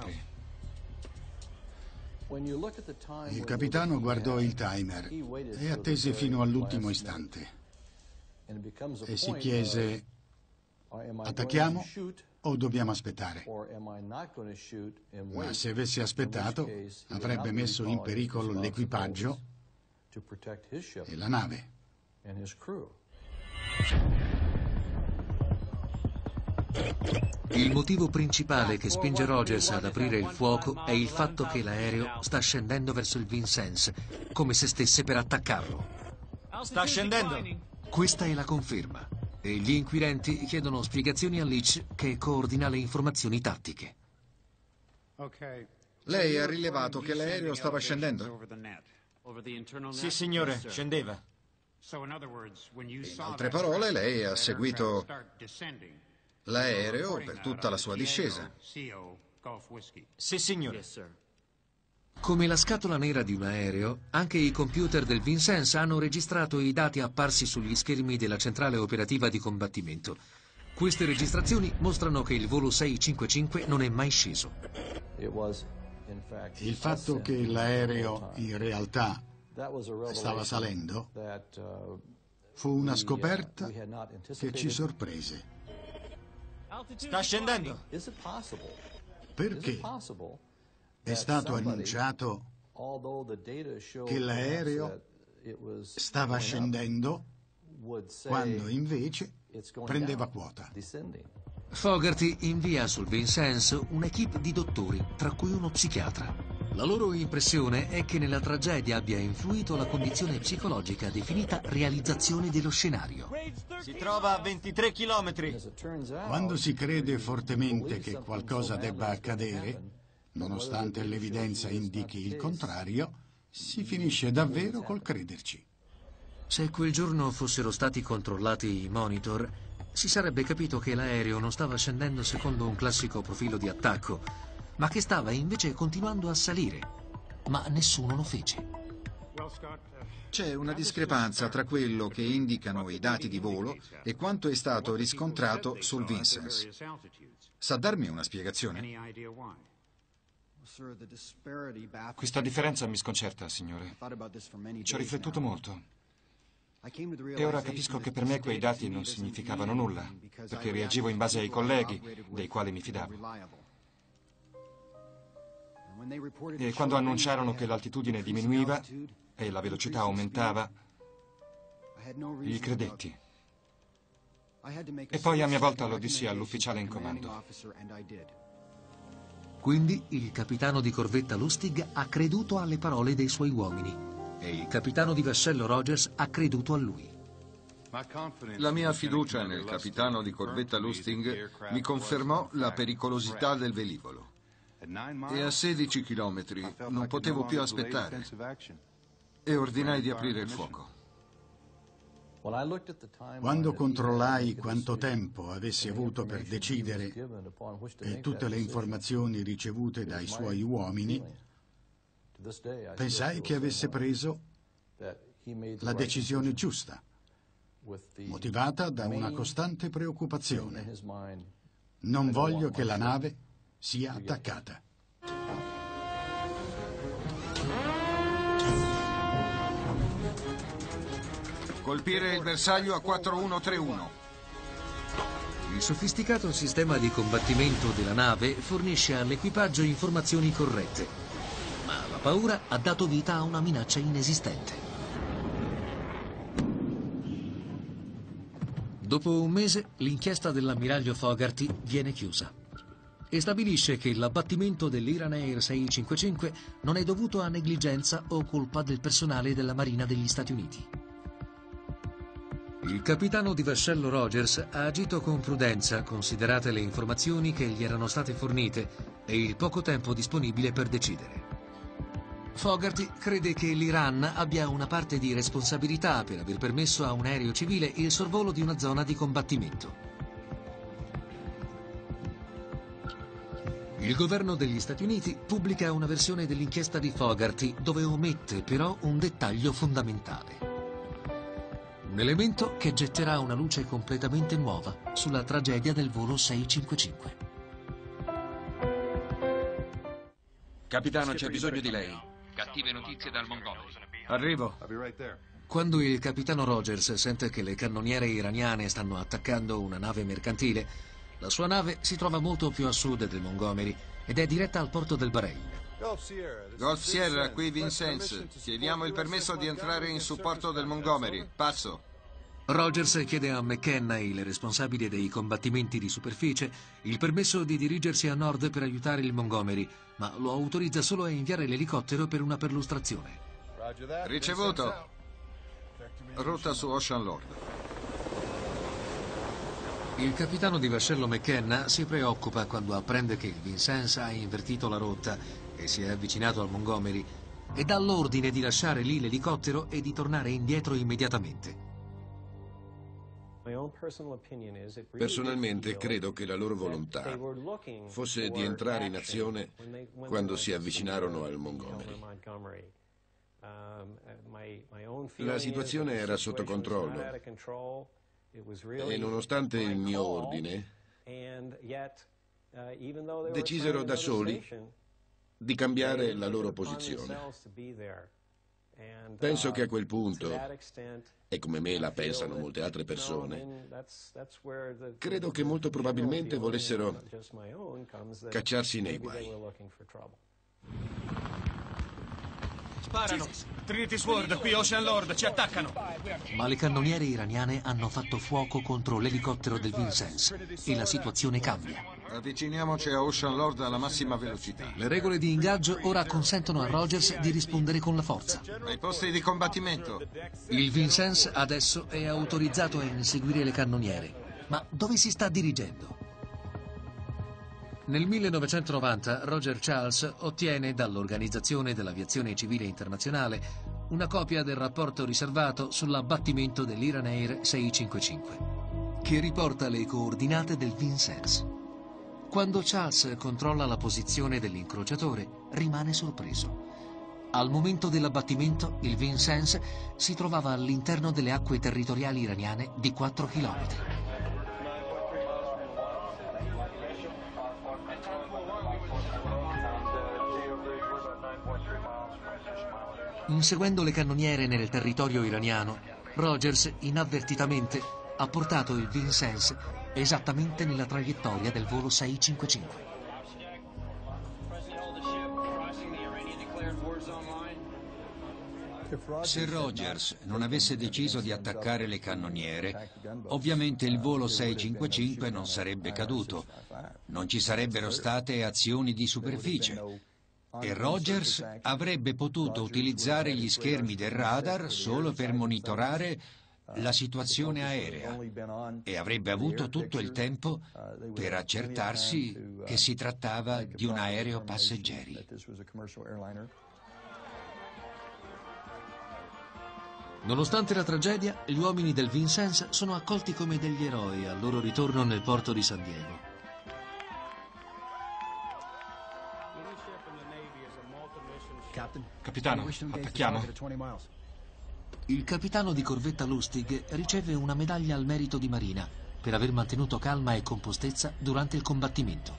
Il capitano guardò il timer e attese fino all'ultimo istante. E si chiese: attacchiamo o dobbiamo aspettare? Ma se avesse aspettato, avrebbe messo in pericolo l'equipaggio e la nave. Il motivo principale che spinge Rogers ad aprire il fuoco è il fatto che l'aereo sta scendendo verso il Vincennes, come se stesse per attaccarlo. Sta scendendo! Questa è la conferma, e gli inquirenti chiedono spiegazioni a Leach, che coordina le informazioni tattiche. Lei ha rilevato che l'aereo stava scendendo? Sì, signore, scendeva. In altre parole, lei ha seguito l'aereo per tutta la sua discesa. Sì, signore. Come la scatola nera di un aereo, anche i computer del Vincennes hanno registrato i dati apparsi sugli schermi della centrale operativa di combattimento. Queste registrazioni mostrano che il volo 655 non è mai sceso. Il fatto che l'aereo in realtà stava salendo fu una scoperta che ci sorprese. Sta scendendo. Perché è stato annunciato che l'aereo stava scendendo quando invece prendeva quota. Fogarty invia sul Vincennes un'equipe di dottori, tra cui uno psichiatra. La loro impressione è che nella tragedia abbia influito la condizione psicologica definita realizzazione dello scenario. Si trova a 23 chilometri. Quando si crede fortemente che qualcosa debba accadere, nonostante l'evidenza indichi il contrario, si finisce davvero col crederci. Se quel giorno fossero stati controllati i monitor, si sarebbe capito che l'aereo non stava scendendo secondo un classico profilo di attacco, ma che stava invece continuando a salire. Ma nessuno lo fece. C'è una discrepanza tra quello che indicano i dati di volo e quanto è stato riscontrato sul Vincennes. Sa darmi una spiegazione? Questa differenza mi sconcerta, signore. Ci ho riflettuto molto. E ora capisco che per me quei dati non significavano nulla, perché reagivo in base ai colleghi, dei quali mi fidavo. E quando annunciarono che l'altitudine diminuiva e la velocità aumentava, gli credetti. E poi a mia volta lo dissi all'ufficiale in comando. Quindi il capitano di corvetta Lustig ha creduto alle parole dei suoi uomini e il capitano di vascello Rogers ha creduto a lui. La mia fiducia nel capitano di corvetta Lustig mi confermò la pericolosità del velivolo. E a 16 chilometri non potevo più aspettare e ordinai di aprire il fuoco. Quando controllai quanto tempo avesse avuto per decidere e tutte le informazioni ricevute dai suoi uomini, pensai che avesse preso la decisione giusta, motivata da una costante preoccupazione. Non voglio che la nave sia attaccata. Colpire il bersaglio a 4131. Il sofisticato sistema di combattimento della nave fornisce all'equipaggio informazioni corrette, ma la paura ha dato vita a una minaccia inesistente. Dopo un mese, l'inchiesta dell'ammiraglio Fogarty viene chiusa e stabilisce che l'abbattimento dell'Iran Air 655 non è dovuto a negligenza o colpa del personale della Marina degli Stati Uniti. Il capitano di vascello Rogers ha agito con prudenza, considerate le informazioni che gli erano state fornite e il poco tempo disponibile per decidere. Fogarty crede che l'Iran abbia una parte di responsabilità per aver permesso a un aereo civile il sorvolo di una zona di combattimento. Il governo degli Stati Uniti pubblica una versione dell'inchiesta di Fogarty dove omette però un dettaglio fondamentale. Un elemento che getterà una luce completamente nuova sulla tragedia del volo 655. Capitano, c'è bisogno di lei. Cattive notizie dal Montgomery. Arrivo. Quando il capitano Rogers sente che le cannoniere iraniane stanno attaccando una nave mercantile, la sua nave si trova molto più a sud del Montgomery ed è diretta al porto del Bahrain. Golf Sierra, qui Vincennes. Chiediamo il permesso di entrare in supporto del Montgomery. Passo. Rogers chiede a McKenna, il responsabile dei combattimenti di superficie, il permesso di dirigersi a nord per aiutare il Montgomery, ma lo autorizza solo a inviare l'elicottero per una perlustrazione. Ricevuto. Rotta su Ocean Lord. Il capitano di vascello McKenna si preoccupa quando apprende che il Vincennes ha invertito la rotta e si è avvicinato al Montgomery e dà l'ordine di lasciare lì l'elicottero e di tornare indietro immediatamente. Personalmente credo che la loro volontà fosse di entrare in azione quando si avvicinarono al Montgomery. La situazione era sotto controllo e nonostante il mio ordine, decisero da soli di cambiare la loro posizione. Penso che a quel punto, e come me la pensano molte altre persone, credo che molto probabilmente volessero cacciarsi nei guai. Sparano! Trinity Sword, qui Ocean Lord, ci attaccano! Ma le cannoniere iraniane hanno fatto fuoco contro l'elicottero del Vincennes e la situazione cambia. Avviciniamoci a Ocean Lord alla massima velocità. Le regole di ingaggio ora consentono a Rogers di rispondere con la forza. Ai posti di combattimento. Il Vincennes adesso è autorizzato a inseguire le cannoniere. Ma dove si sta dirigendo? Nel 1990 Roger Charles ottiene dall'Organizzazione dell'Aviazione Civile Internazionale una copia del rapporto riservato sull'abbattimento dell'Iran Air 655, che riporta le coordinate del Vincennes. Quando Charles controlla la posizione dell'incrociatore, rimane sorpreso. Al momento dell'abbattimento, il Vincennes si trovava all'interno delle acque territoriali iraniane di 4 chilometri. Inseguendo le cannoniere nel territorio iraniano, Rogers inavvertitamente ha portato il Vincennes esattamente nella traiettoria del volo 655. Se Rogers non avesse deciso di attaccare le cannoniere, ovviamente il volo 655 non sarebbe caduto, non ci sarebbero state azioni di superficie e Rogers avrebbe potuto utilizzare gli schermi del radar solo per monitorare la situazione aerea e avrebbe avuto tutto il tempo per accertarsi che si trattava di un aereo passeggeri. Nonostante la tragedia, gli uomini del Vincennes sono accolti come degli eroi al loro ritorno nel porto di San Diego. Capitano, attacchiamo. Il capitano di corvetta Lustig riceve una medaglia al merito di marina per aver mantenuto calma e compostezza durante il combattimento.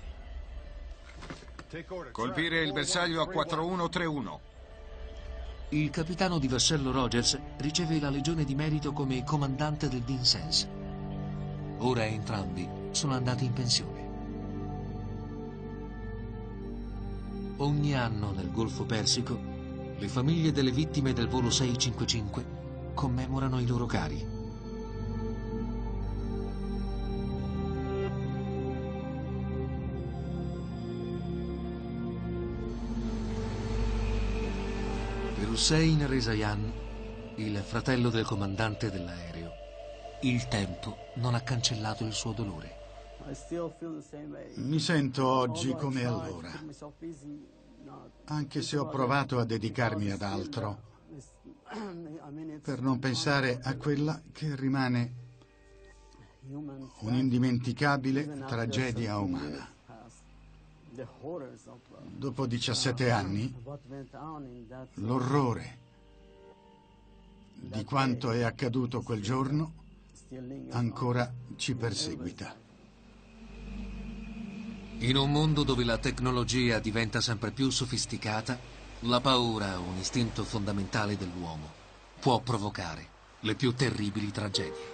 Colpire il bersaglio a 4-1-3-1. Il capitano di vascello Rogers riceve la Legione di Merito come comandante del Vincennes. Ora entrambi sono andati in pensione. Ogni anno nel Golfo Persico le famiglie delle vittime del volo 655 commemorano i loro cari. Per Hussein Rezaian, il fratello del comandante dell'aereo, il tempo non ha cancellato il suo dolore. Mi sento oggi come allora, anche se ho provato a dedicarmi ad altro, per non pensare a quella che rimane un'indimenticabile tragedia umana. Dopo 17 anni, l'orrore di quanto è accaduto quel giorno ancora ci perseguita. In un mondo dove la tecnologia diventa sempre più sofisticata, la paura, un istinto fondamentale dell'uomo, può provocare le più terribili tragedie.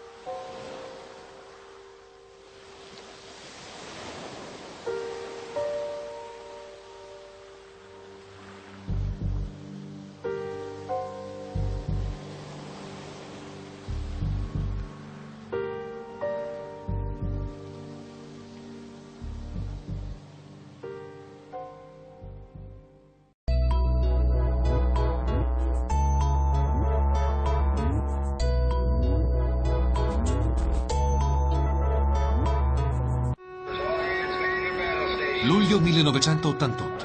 Luglio 1988.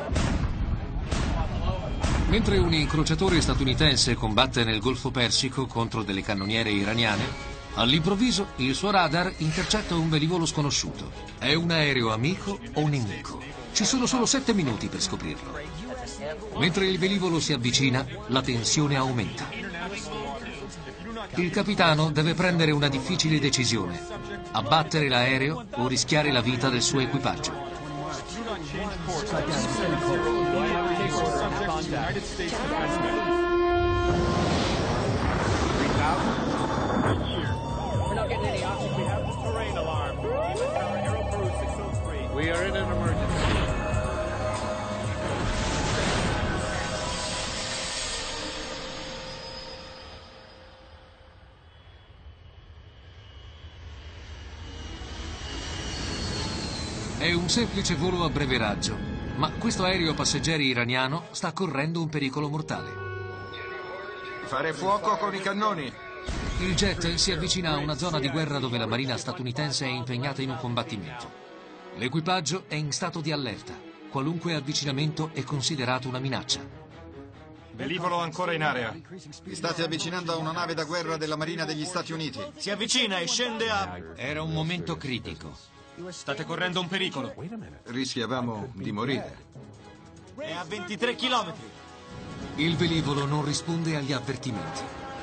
Mentre un incrociatore statunitense combatte nel Golfo Persico contro delle cannoniere iraniane, all'improvviso il suo radar intercetta un velivolo sconosciuto. È un aereo amico o nemico? Ci sono solo 7 minuti per scoprirlo. Mentre il velivolo si avvicina, la tensione aumenta. Il capitano deve prendere una difficile decisione: abbattere l'aereo o rischiare la vita del suo equipaggio. We are in an emergency. È un semplice volo a breve raggio, ma questo aereo passeggeri iraniano sta correndo un pericolo mortale. Fare fuoco con i cannoni. Il jet si avvicina a una zona di guerra dove la marina statunitense è impegnata in un combattimento. L'equipaggio è in stato di allerta. Qualunque avvicinamento è considerato una minaccia. Velivolo ancora in area. Vi state avvicinando a una nave da guerra della Marina degli Stati Uniti. Si avvicina e scende a... Era un momento critico. State correndo un pericolo. Rischiavamo di morire. È a 23 chilometri. Il velivolo non risponde agli avvertimenti.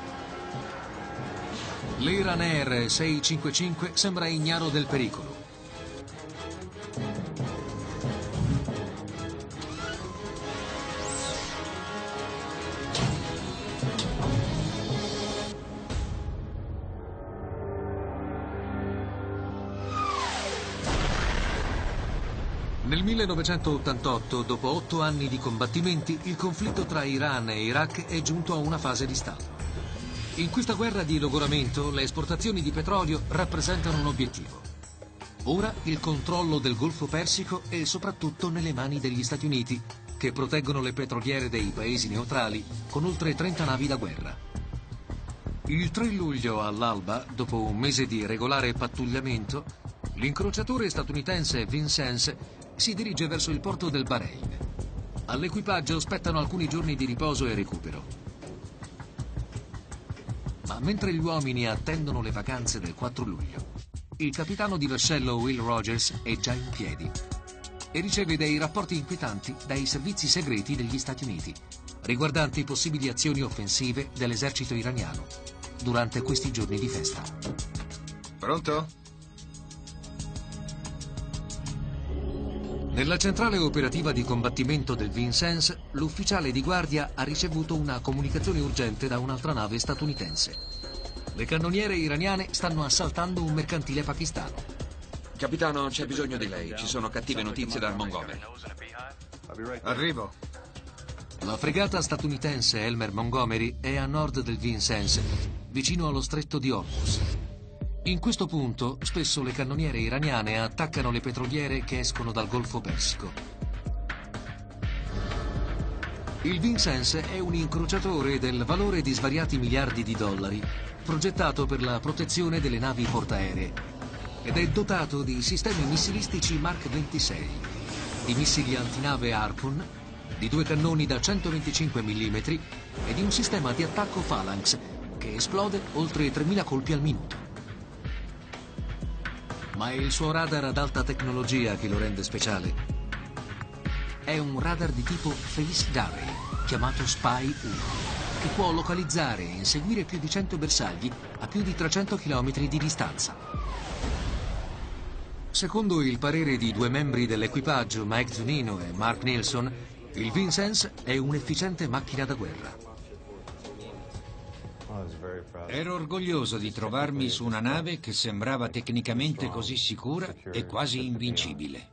L'Iran Air 655 sembra ignaro del pericolo. Nel 1988, dopo 8 anni di combattimenti, il conflitto tra Iran e Iraq è giunto a una fase di stallo. In questa guerra di logoramento, le esportazioni di petrolio rappresentano un obiettivo. Ora il controllo del Golfo Persico è soprattutto nelle mani degli Stati Uniti, che proteggono le petroliere dei paesi neutrali con oltre 30 navi da guerra. Il 3 luglio all'alba, dopo un mese di regolare pattugliamento, l'incrociatore statunitense Vincennes si dirige verso il porto del Bahrein. All'equipaggio spettano alcuni giorni di riposo e recupero. Ma mentre gli uomini attendono le vacanze del 4 luglio, il capitano di vascello Will Rogers è già in piedi e riceve dei rapporti inquietanti dai servizi segreti degli Stati Uniti riguardanti possibili azioni offensive dell'esercito iraniano durante questi giorni di festa. Pronto? Nella centrale operativa di combattimento del Vincennes, l'ufficiale di guardia ha ricevuto una comunicazione urgente da un'altra nave statunitense. Le cannoniere iraniane stanno assaltando un mercantile pakistano. Capitano, c'è bisogno di lei. Ci sono cattive notizie dal Montgomery. Arrivo. La fregata statunitense Elmer Montgomery è a nord del Vincennes, vicino allo stretto di Hormuz. In questo punto, spesso le cannoniere iraniane attaccano le petroliere che escono dal Golfo Persico. Il Vincennes è un incrociatore del valore di svariati miliardi di dollari, progettato per la protezione delle navi portaeree, ed è dotato di sistemi missilistici Mark 26, di missili antinave Harpoon, di 2 cannoni da 125 mm e di un sistema di attacco Phalanx che esplode oltre 3.000 colpi al minuto. Ma è il suo radar ad alta tecnologia che lo rende speciale. È un radar di tipo Face Garry, chiamato Spy 1, che può localizzare e inseguire più di 100 bersagli a più di 300 km di distanza. Secondo il parere di 2 membri dell'equipaggio, Mike Zunino e Mark Nilsson, il Vincennes è un'efficiente macchina da guerra. Ero orgoglioso di trovarmi su una nave che sembrava tecnicamente così sicura e quasi invincibile.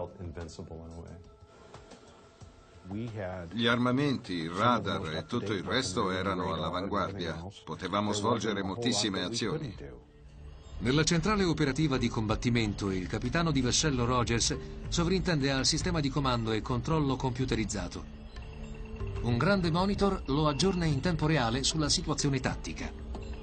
Gli armamenti, il radar e tutto il resto erano all'avanguardia. Potevamo svolgere moltissime azioni. Nella centrale operativa di combattimento, il capitano di vascello Rogers sovrintende al sistema di comando e controllo computerizzato. Un grande monitor lo aggiorna in tempo reale sulla situazione tattica.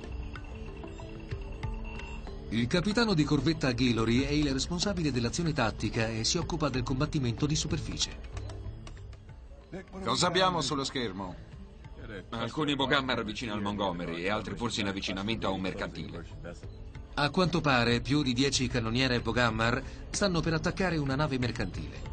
Il capitano di corvetta Guillory è il responsabile dell'azione tattica e si occupa del combattimento di superficie. Cosa abbiamo sullo schermo? Alcuni Boghammer vicino al Montgomery e altri forse in avvicinamento a un mercantile. A quanto pare, più di 10 cannoniere Boghammer stanno per attaccare una nave mercantile.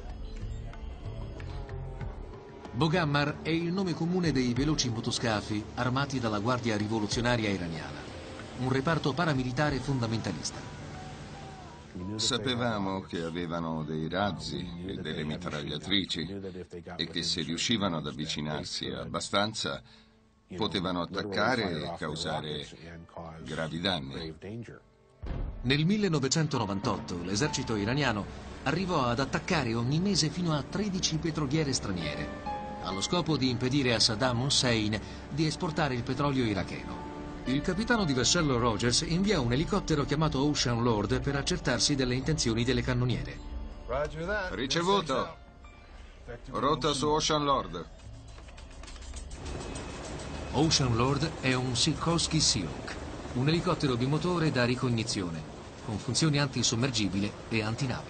Boghammer è il nome comune dei veloci motoscafi armati dalla Guardia Rivoluzionaria Iraniana, un reparto paramilitare fondamentalista. Sapevamo che avevano dei razzi e delle mitragliatrici e che se riuscivano ad avvicinarsi abbastanza potevano attaccare e causare gravi danni. Nel 1998 l'esercito iraniano arrivò ad attaccare ogni mese fino a 13 petroliere straniere, allo scopo di impedire a Saddam Hussein di esportare il petrolio iracheno. Il capitano di vascello Rogers invia un elicottero chiamato Ocean Lord per accertarsi delle intenzioni delle cannoniere. Ricevuto. Rotta su Ocean Lord. Ocean Lord è un Sikorsky Seahawk, un elicottero bimotore da ricognizione, con funzioni antisommergibile e antinave.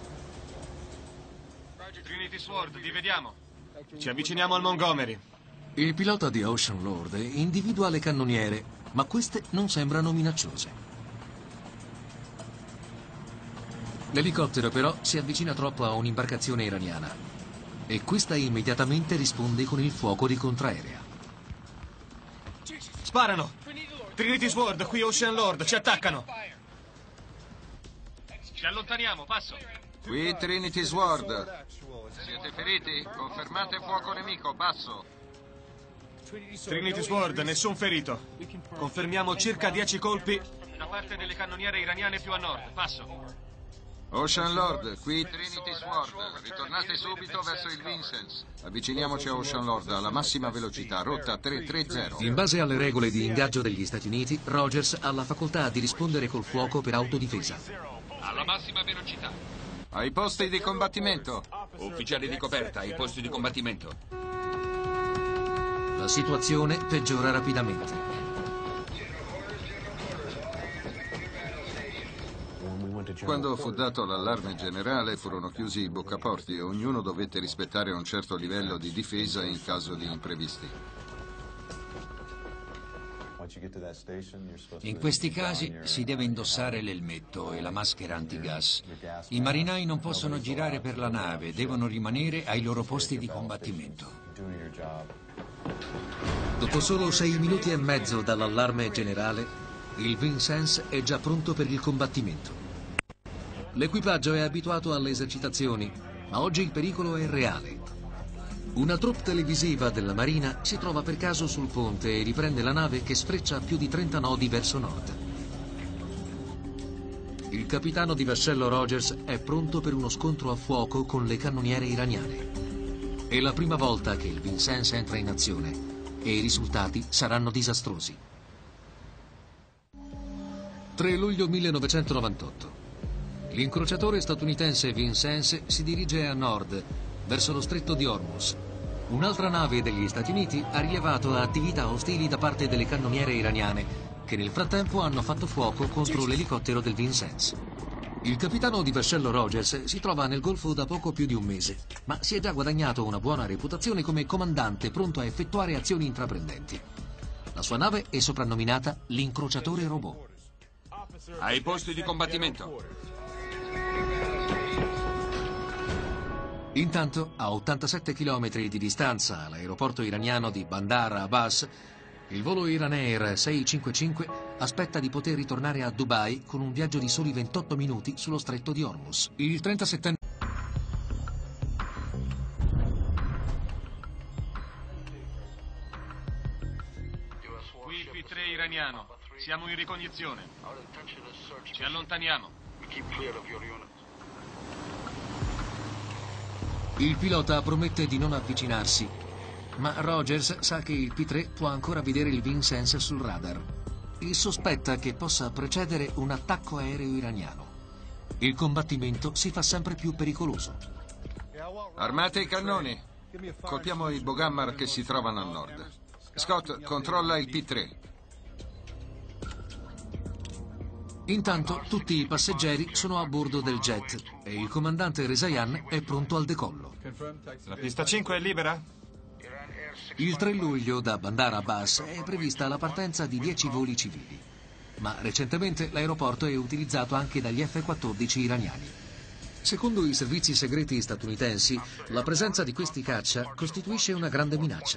Trinity Sword, ti vediamo. Ci avviciniamo al Montgomery. Il pilota di Ocean Lord individua le cannoniere, ma queste non sembrano minacciose. L'elicottero però si avvicina troppo a un'imbarcazione iraniana e questa immediatamente risponde con il fuoco di contraerea. Sparano! Trinity Sword, qui Ocean Lord, ci attaccano! Ci allontaniamo, passo! Qui Trinity Sword. Siete feriti? Confermate fuoco nemico, passo. Trinity Sword, nessun ferito. Confermiamo circa 10 colpi da parte delle cannoniere iraniane più a nord, passo. Ocean Lord, qui Trinity Sword. Ritornate subito verso il Vincennes. Avviciniamoci a Ocean Lord alla massima velocità, rotta 330. In base alle regole di ingaggio degli Stati Uniti, Rogers ha la facoltà di rispondere col fuoco per autodifesa. Alla massima velocità. Ai posti di combattimento. Ufficiali di coperta, ai posti di combattimento. La situazione peggiora rapidamente. Quando fu dato l'allarme generale furono chiusi i boccaporti e ognuno dovette rispettare un certo livello di difesa in caso di imprevisti. In questi casi si deve indossare l'elmetto e la maschera antigas. I marinai non possono girare per la nave, devono rimanere ai loro posti di combattimento. Dopo solo 6 minuti e mezzo dall'allarme generale, il Vincennes è già pronto per il combattimento. L'equipaggio è abituato alle esercitazioni, ma oggi il pericolo è reale. Una troupe televisiva della Marina si trova per caso sul ponte e riprende la nave che sfreccia a più di 30 nodi verso nord. Il capitano di vascello Rogers è pronto per uno scontro a fuoco con le cannoniere iraniane. È la prima volta che il Vincennes entra in azione e i risultati saranno disastrosi. 3 luglio 1998. L'incrociatore statunitense Vincennes si dirige a nord, verso lo stretto di Hormuz. Un'altra nave degli Stati Uniti ha rilevato attività ostili da parte delle cannoniere iraniane, che nel frattempo hanno fatto fuoco contro l'elicottero del Vincennes. Il capitano di vascello Rogers si trova nel Golfo da poco più di un mese, ma si è già guadagnato una buona reputazione come comandante pronto a effettuare azioni intraprendenti. La sua nave è soprannominata l'incrociatore robot. Ai posti di combattimento. Intanto, a 87 km di distanza all'aeroporto iraniano di Bandar Abbas, il volo Iran Air 655 aspetta di poter ritornare a Dubai con un viaggio di soli 28 minuti sullo stretto di Hormuz. Il 37enne... Qui il P3 iraniano. Siamo in ricognizione. Ci allontaniamo. Il pilota promette di non avvicinarsi, ma Rogers sa che il P3 può ancora vedere il Vincennes sul radar e sospetta che possa precedere un attacco aereo iraniano. Il combattimento si fa sempre più pericoloso. Armate i cannoni. Colpiamo i Bogammar che si trovano a nord. Scott, controlla il P3. Intanto tutti i passeggeri sono a bordo del jet e il comandante Rezaian è pronto al decollo. La pista 5 è libera? Il 3 luglio da Bandar Abbas è prevista la partenza di 10 voli civili, ma recentemente l'aeroporto è utilizzato anche dagli F-14 iraniani. Secondo i servizi segreti statunitensi, la presenza di questi caccia costituisce una grande minaccia.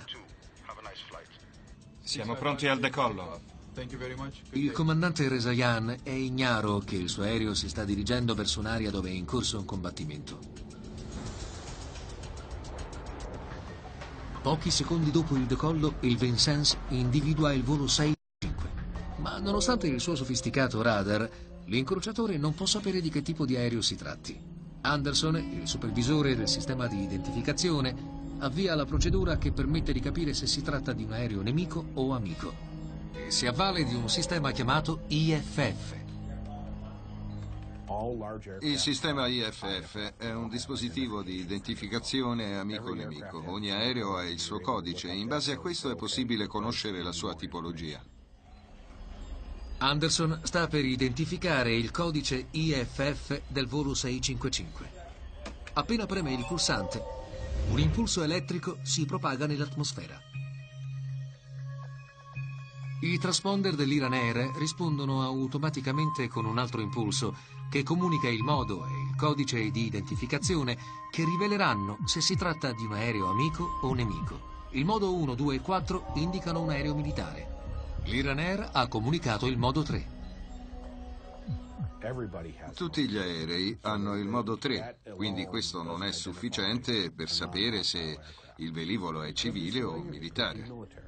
Siamo pronti al decollo. Il comandante Rezaian è ignaro che il suo aereo si sta dirigendo verso un'area dove è in corso un combattimento. Pochi secondi dopo il decollo, il Vincennes individua il volo 655. Ma nonostante il suo sofisticato radar, l'incrociatore non può sapere di che tipo di aereo si tratti. Anderson, il supervisore del sistema di identificazione, avvia la procedura che permette di capire se si tratta di un aereo nemico o amico. Si avvale di un sistema chiamato IFF. Il sistema IFF è un dispositivo di identificazione amico-nemico. Ogni aereo ha il suo codice e in base a questo è possibile conoscere la sua tipologia. Anderson sta per identificare il codice IFF del volo 655. Appena preme il pulsante, un impulso elettrico si propaga nell'atmosfera. I transponder dell'Iran Air rispondono automaticamente con un altro impulso che comunica il modo e il codice di identificazione che riveleranno se si tratta di un aereo amico o nemico. Il modo 1, 2 e 4 indicano un aereo militare. L'Iran Air ha comunicato il modo 3. Tutti gli aerei hanno il modo 3, quindi questo non è sufficiente per sapere se il velivolo è civile o militare.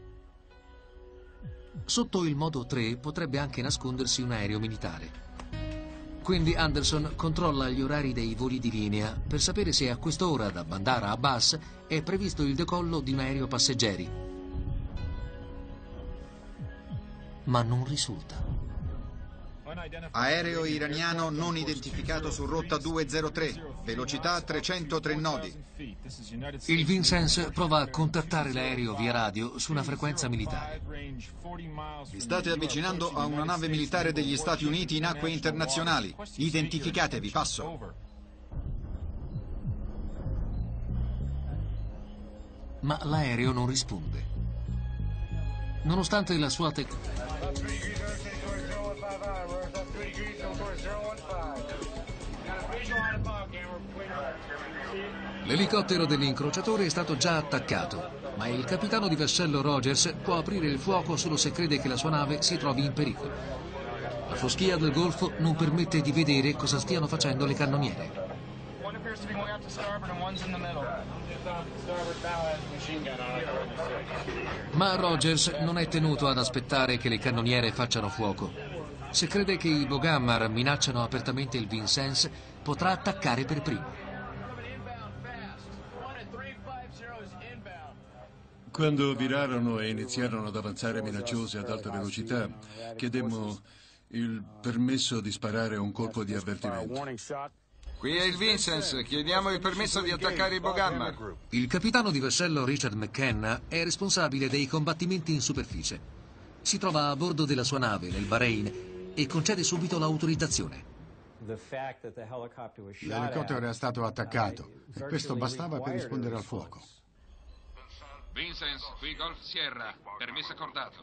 Sotto il modo 3 potrebbe anche nascondersi un aereo militare. Quindi Anderson controlla gli orari dei voli di linea per sapere se a quest'ora da Bandar Abbas è previsto il decollo di un aereo passeggeri. Ma non risulta. Aereo iraniano non identificato su rotta 203, velocità 303 nodi. Il Vincennes prova a contattare l'aereo via radio su una frequenza militare. Vi state avvicinando a una nave militare degli Stati Uniti in acque internazionali. Identificatevi, passo. Ma l'aereo non risponde. Nonostante la sua L'elicottero dell'incrociatore è stato già attaccato, ma il capitano di vascello Rogers può aprire il fuoco solo se crede che la sua nave si trovi in pericolo. La foschia del golfo non permette di vedere cosa stiano facendo le cannoniere. Ma Rogers non è tenuto ad aspettare che le cannoniere facciano fuoco. Se crede che i Boghammar minacciano apertamente il Vincennes, potrà attaccare per primo. Quando virarono e iniziarono ad avanzare minacciosi ad alta velocità, chiedemmo il permesso di sparare un colpo di avvertimento. Qui è il Vincennes, chiediamo il permesso di attaccare i Boghammar. Il capitano di vascello Richard McKenna è responsabile dei combattimenti in superficie. Si trova a bordo della sua nave nel Bahrain e concede subito l'autorizzazione. L'elicottero era stato attaccato e questo bastava per rispondere al fuoco. Vincennes, qui Golf Sierra, permesso accordato.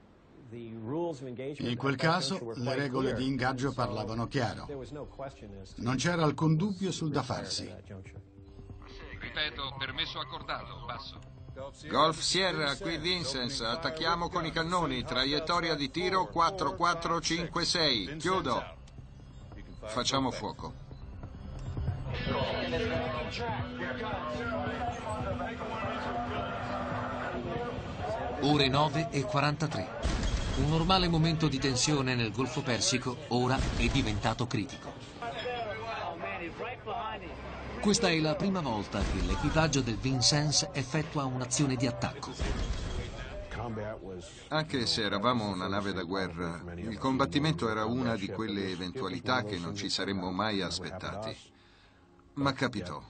In quel caso le regole di ingaggio parlavano chiaro. Non c'era alcun dubbio sul da farsi. Ripeto, permesso accordato, passo. Golf Sierra, qui Vincennes, attacchiamo con i cannoni, traiettoria di tiro 4456. Chiudo. Facciamo fuoco. Ore 9:43. Un normale momento di tensione nel Golfo Persico ora è diventato critico. Questa è la prima volta che l'equipaggio del Vincennes effettua un'azione di attacco. Anche se eravamo una nave da guerra, il combattimento era una di quelle eventualità che non ci saremmo mai aspettati. Ma capitò.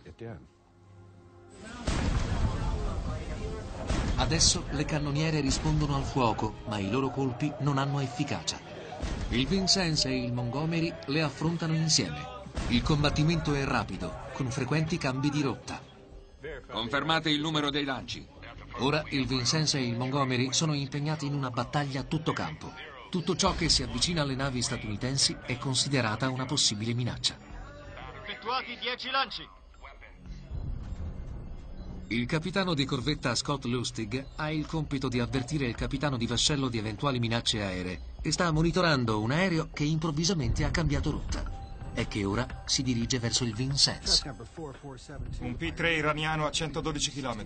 Adesso le cannoniere rispondono al fuoco, ma i loro colpi non hanno efficacia. Il Vincennes e il Montgomery le affrontano insieme. Il combattimento è rapido, con frequenti cambi di rotta. Confermate il numero dei lanci. Ora il Vincennes e il Montgomery sono impegnati in una battaglia a tutto campo. Tutto ciò che si avvicina alle navi statunitensi è considerata una possibile minaccia. Effettuati 10 lanci. Il capitano di corvetta Scott Lustig ha il compito di avvertire il capitano di vascello di eventuali minacce aeree e sta monitorando un aereo che improvvisamente ha cambiato rotta e che ora si dirige verso il Vincennes. Un P-3 iraniano a 112 km.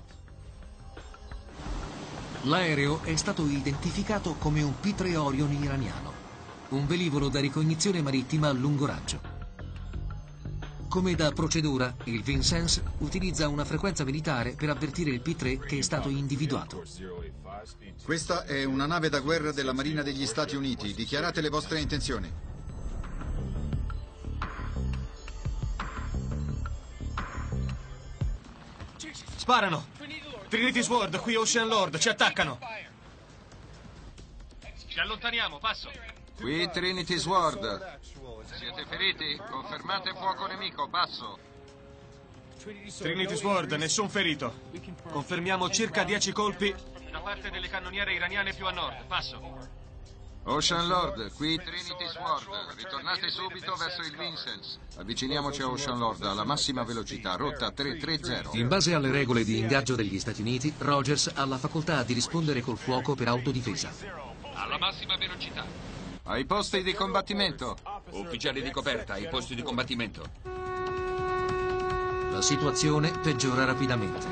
L'aereo è stato identificato come un P-3 Orion iraniano, un velivolo da ricognizione marittima a lungo raggio. Come da procedura, il Vincennes utilizza una frequenza militare per avvertire il P-3 che è stato individuato. Questa è una nave da guerra della Marina degli Stati Uniti. Dichiarate le vostre intenzioni. Sparano! Trinity Sword, qui Ocean Lord, ci attaccano! Ci allontaniamo, passo. Qui Trinity Sword. Siete feriti? Confermate fuoco nemico, passo. Trinity Sword, nessun ferito. Confermiamo circa 10 colpi. Da parte delle cannoniere iraniane più a nord, passo. Ocean Lord, qui Trinity Sword. Ritornate subito verso il Vincennes. Avviciniamoci a Ocean Lord alla massima velocità, rotta 330. In base alle regole di ingaggio degli Stati Uniti, Rogers ha la facoltà di rispondere col fuoco per autodifesa. Alla massima velocità. Ai posti di combattimento. Ufficiali di coperta, ai posti di combattimento. La situazione peggiora rapidamente.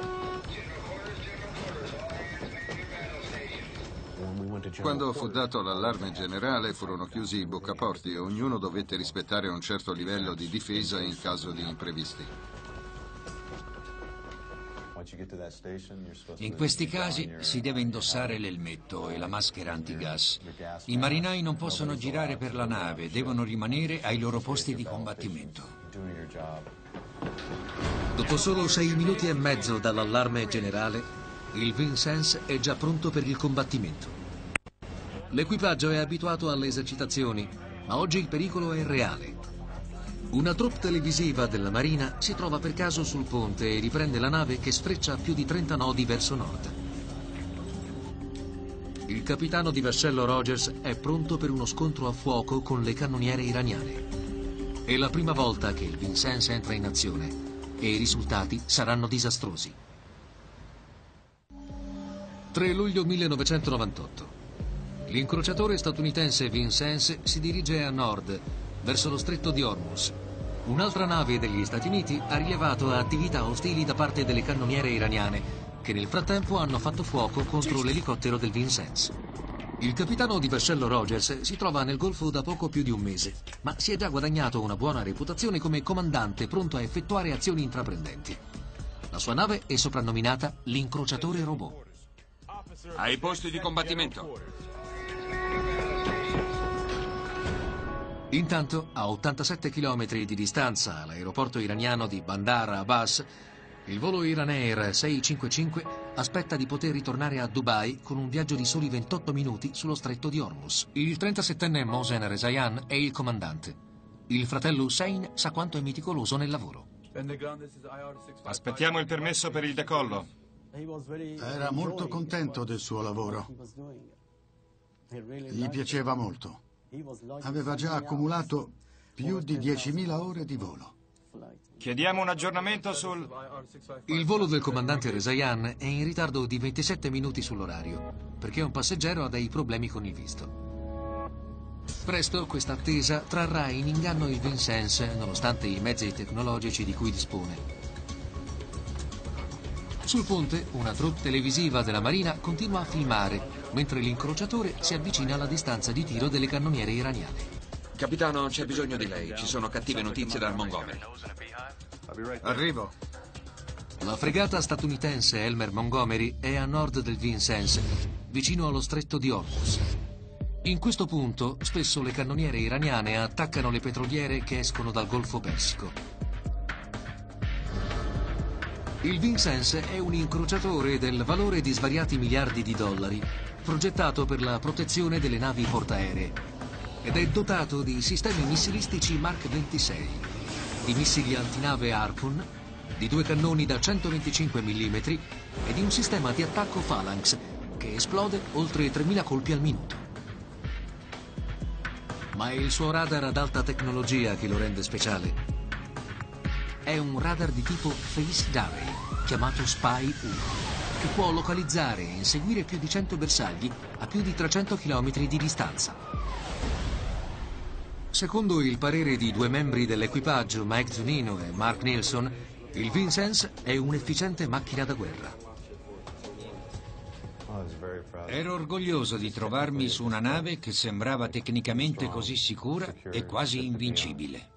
Quando fu dato l'allarme generale furono chiusi i boccaporti e ognuno dovette rispettare un certo livello di difesa in caso di imprevisti. In questi casi si deve indossare l'elmetto e la maschera antigas. I marinai non possono girare per la nave, devono rimanere ai loro posti di combattimento. Dopo solo 6 minuti e mezzo dall'allarme generale, Il Vincennes è già pronto per il combattimento. L'equipaggio è abituato alle esercitazioni, ma oggi il pericolo è reale. Una troupe televisiva della Marina si trova per caso sul ponte e riprende la nave che sfreccia a più di 30 nodi verso nord. Il capitano di vascello Rogers è pronto per uno scontro a fuoco con le cannoniere iraniane. È la prima volta che il Vincennes entra in azione e i risultati saranno disastrosi. 3 luglio 1998. L'incrociatore statunitense Vincennes si dirige a nord, verso lo stretto di Hormuz. Un'altra nave degli Stati Uniti ha rilevato attività ostili da parte delle cannoniere iraniane, che nel frattempo hanno fatto fuoco contro l'elicottero del Vincennes. Il capitano di vascello Rogers si trova nel Golfo da poco più di un mese, ma si è già guadagnato una buona reputazione come comandante pronto a effettuare azioni intraprendenti. La sua nave è soprannominata l'incrociatore robot. Ai posti di combattimento. Intanto, a 87 km di distanza all'aeroporto iraniano di Bandar Abbas, il volo Iran Air 655 aspetta di poter ritornare a Dubai con un viaggio di soli 28 minuti sullo stretto di Hormuz. Il 37enne Mohsen Rezaian è il comandante. Il fratello Hussein sa quanto è meticoloso nel lavoro. Aspettiamo il permesso per il decollo. Era molto contento del suo lavoro. Gli piaceva molto. Aveva già accumulato più di 10.000 ore di volo. Chiediamo un aggiornamento sul... Il volo del comandante Rezaian è in ritardo di 27 minuti sull'orario, perché un passeggero ha dei problemi con il visto. Presto questa attesa trarrà in inganno il Vincennes, nonostante i mezzi tecnologici di cui dispone. Sul ponte, una troupe televisiva della Marina continua a filmare, mentre l'incrociatore si avvicina alla distanza di tiro delle cannoniere iraniane. Capitano, c'è bisogno di lei. Ci sono cattive notizie dal Montgomery. Arrivo. La fregata statunitense Elmer Montgomery è a nord del Vincennes, vicino allo stretto di Hormuz. In questo punto, spesso le cannoniere iraniane attaccano le petroliere che escono dal Golfo Persico. Il Vincennes è un incrociatore del valore di svariati miliardi di dollari, progettato per la protezione delle navi portaeree, ed è dotato di sistemi missilistici Mark 26, di missili antinave Harpoon, di 2 cannoni da 125 mm e di un sistema di attacco Phalanx che esplode oltre 3.000 colpi al minuto. Ma è il suo radar ad alta tecnologia che lo rende speciale. È un radar di tipo Phased Array, chiamato Spy 1, che può localizzare e inseguire più di 100 bersagli a più di 300 km di distanza. Secondo il parere di 2 membri dell'equipaggio, Mike Zunino e Mark Nilsson, il Vincennes è un'efficiente macchina da guerra. Ero orgoglioso di trovarmi su una nave che sembrava tecnicamente così sicura e quasi invincibile.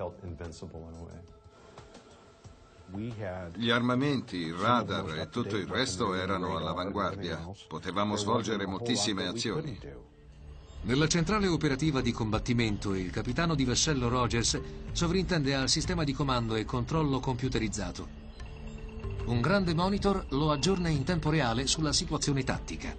Gli armamenti, il radar e tutto il resto erano all'avanguardia. Potevamo svolgere moltissime azioni. Nella centrale operativa di combattimento, il capitano di vascello Rogers sovrintende al sistema di comando e controllo computerizzato. Un grande monitor lo aggiorna in tempo reale sulla situazione tattica.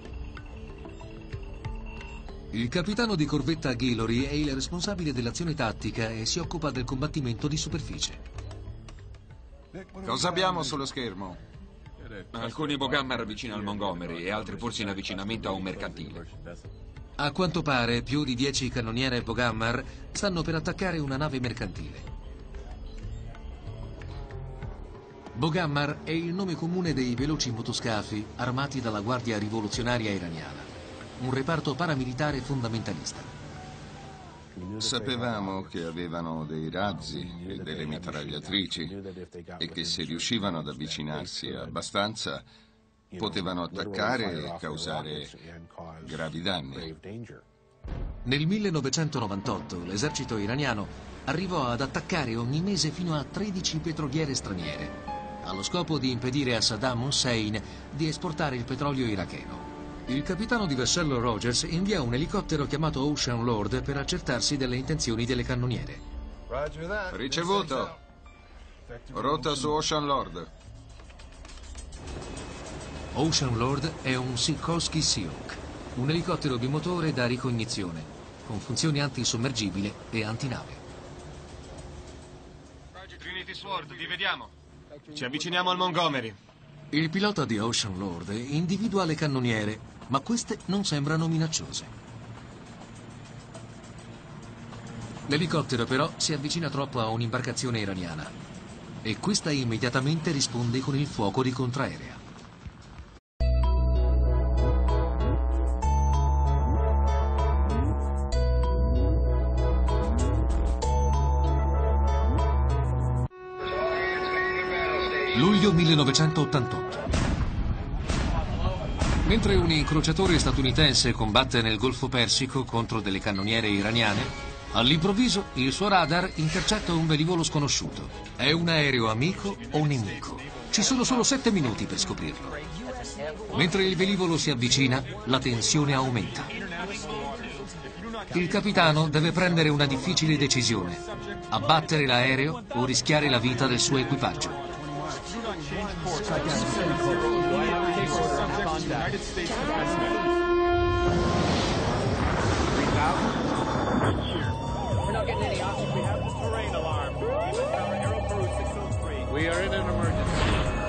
Il capitano di corvetta Guillory è il responsabile dell'azione tattica e si occupa del combattimento di superficie. Cosa abbiamo sullo schermo? Alcuni Boghammar vicino al Montgomery e altri forse in avvicinamento a un mercantile. A quanto pare, più di 10 cannoniere Boghammar stanno per attaccare una nave mercantile. Boghammar è il nome comune dei veloci motoscafi armati dalla Guardia Rivoluzionaria Iraniana, un reparto paramilitare fondamentalista. Sapevamo che avevano dei razzi e delle mitragliatrici e che se riuscivano ad avvicinarsi abbastanza potevano attaccare e causare gravi danni. Nel 1998 l'esercito iraniano arrivò ad attaccare ogni mese fino a 13 petroliere straniere, allo scopo di impedire a Saddam Hussein di esportare il petrolio iracheno. Il capitano di vascello Rogers invia un elicottero chiamato Ocean Lord per accertarsi delle intenzioni delle cannoniere. Ricevuto. Rotta su Ocean Lord. Ocean Lord è un Sikorsky Seahawk, un elicottero bimotore da ricognizione, con funzioni antisommergibile e antinave. Trinity Sword, vi vediamo. Ci avviciniamo al Montgomery. Il pilota di Ocean Lord individua le cannoniere, ma queste non sembrano minacciose. L'elicottero però si avvicina troppo a un'imbarcazione iraniana e questa immediatamente risponde con il fuoco di contraerea. Luglio 1988. Mentre un incrociatore statunitense combatte nel Golfo Persico contro delle cannoniere iraniane, all'improvviso il suo radar intercetta un velivolo sconosciuto. È un aereo amico o nemico? Ci sono solo 7 minuti per scoprirlo. Mentre il velivolo si avvicina, la tensione aumenta. Il capitano deve prendere una difficile decisione: abbattere l'aereo o rischiare la vita del suo equipaggio. We are in an emergency.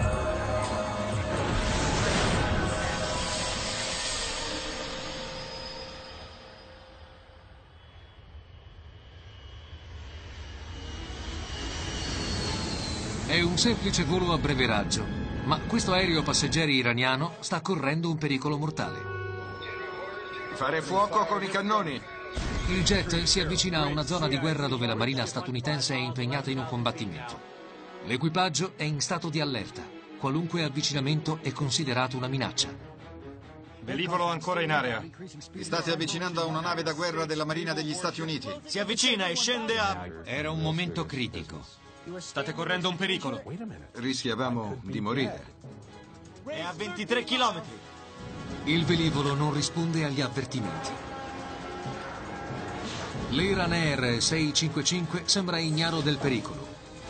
È un semplice volo a breve raggio, ma questo aereo passeggeri iraniano sta correndo un pericolo mortale. Fare fuoco con i cannoni. Il jet si avvicina a una zona di guerra dove la marina statunitense è impegnata in un combattimento. L'equipaggio è in stato di allerta. Qualunque avvicinamento è considerato una minaccia. Velivolo ancora in area. Vi state avvicinando a una nave da guerra della Marina degli Stati Uniti. Si avvicina e scende a... Era un momento critico. State correndo un pericolo. Rischiavamo di morire. È a 23 chilometri. Il velivolo non risponde agli avvertimenti. L'Iran Air 655 sembra ignaro del pericolo.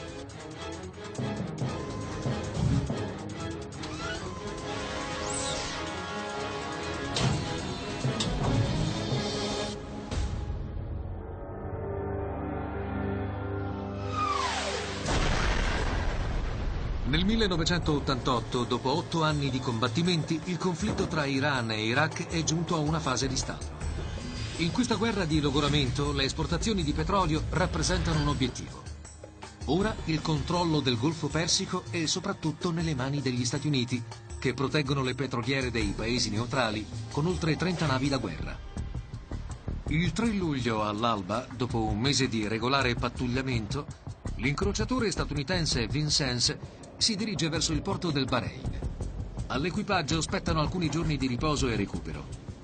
Nel 1988, dopo 8 anni di combattimenti, il conflitto tra Iran e Iraq è giunto a una fase di stallo. In questa guerra di logoramento, le esportazioni di petrolio rappresentano un obiettivo. Ora il controllo del Golfo Persico è soprattutto nelle mani degli Stati Uniti, che proteggono le petroliere dei paesi neutrali con oltre 30 navi da guerra. Il 3 luglio all'alba, dopo un mese di regolare pattugliamento, l'incrociatore statunitense Vincennes si dirige verso il porto del Bahrain. All'equipaggio spettano alcuni giorni di riposo e recupero.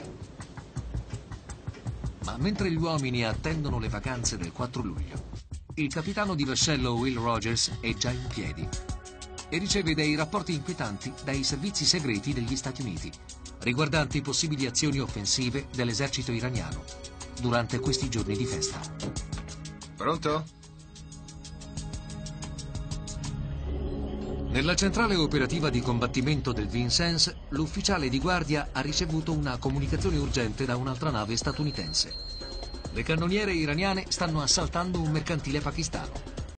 Ma mentre gli uomini attendono le vacanze del 4 luglio, il capitano di vascello Will Rogers è già in piedi e riceve dei rapporti inquietanti dai servizi segreti degli Stati Uniti riguardanti possibili azioni offensive dell'esercito iraniano durante questi giorni di festa. Pronto? Nella centrale operativa di combattimento del Vincennes, l'ufficiale di guardia ha ricevuto una comunicazione urgente da un'altra nave statunitense. Le cannoniere iraniane stanno assaltando un mercantile pakistano.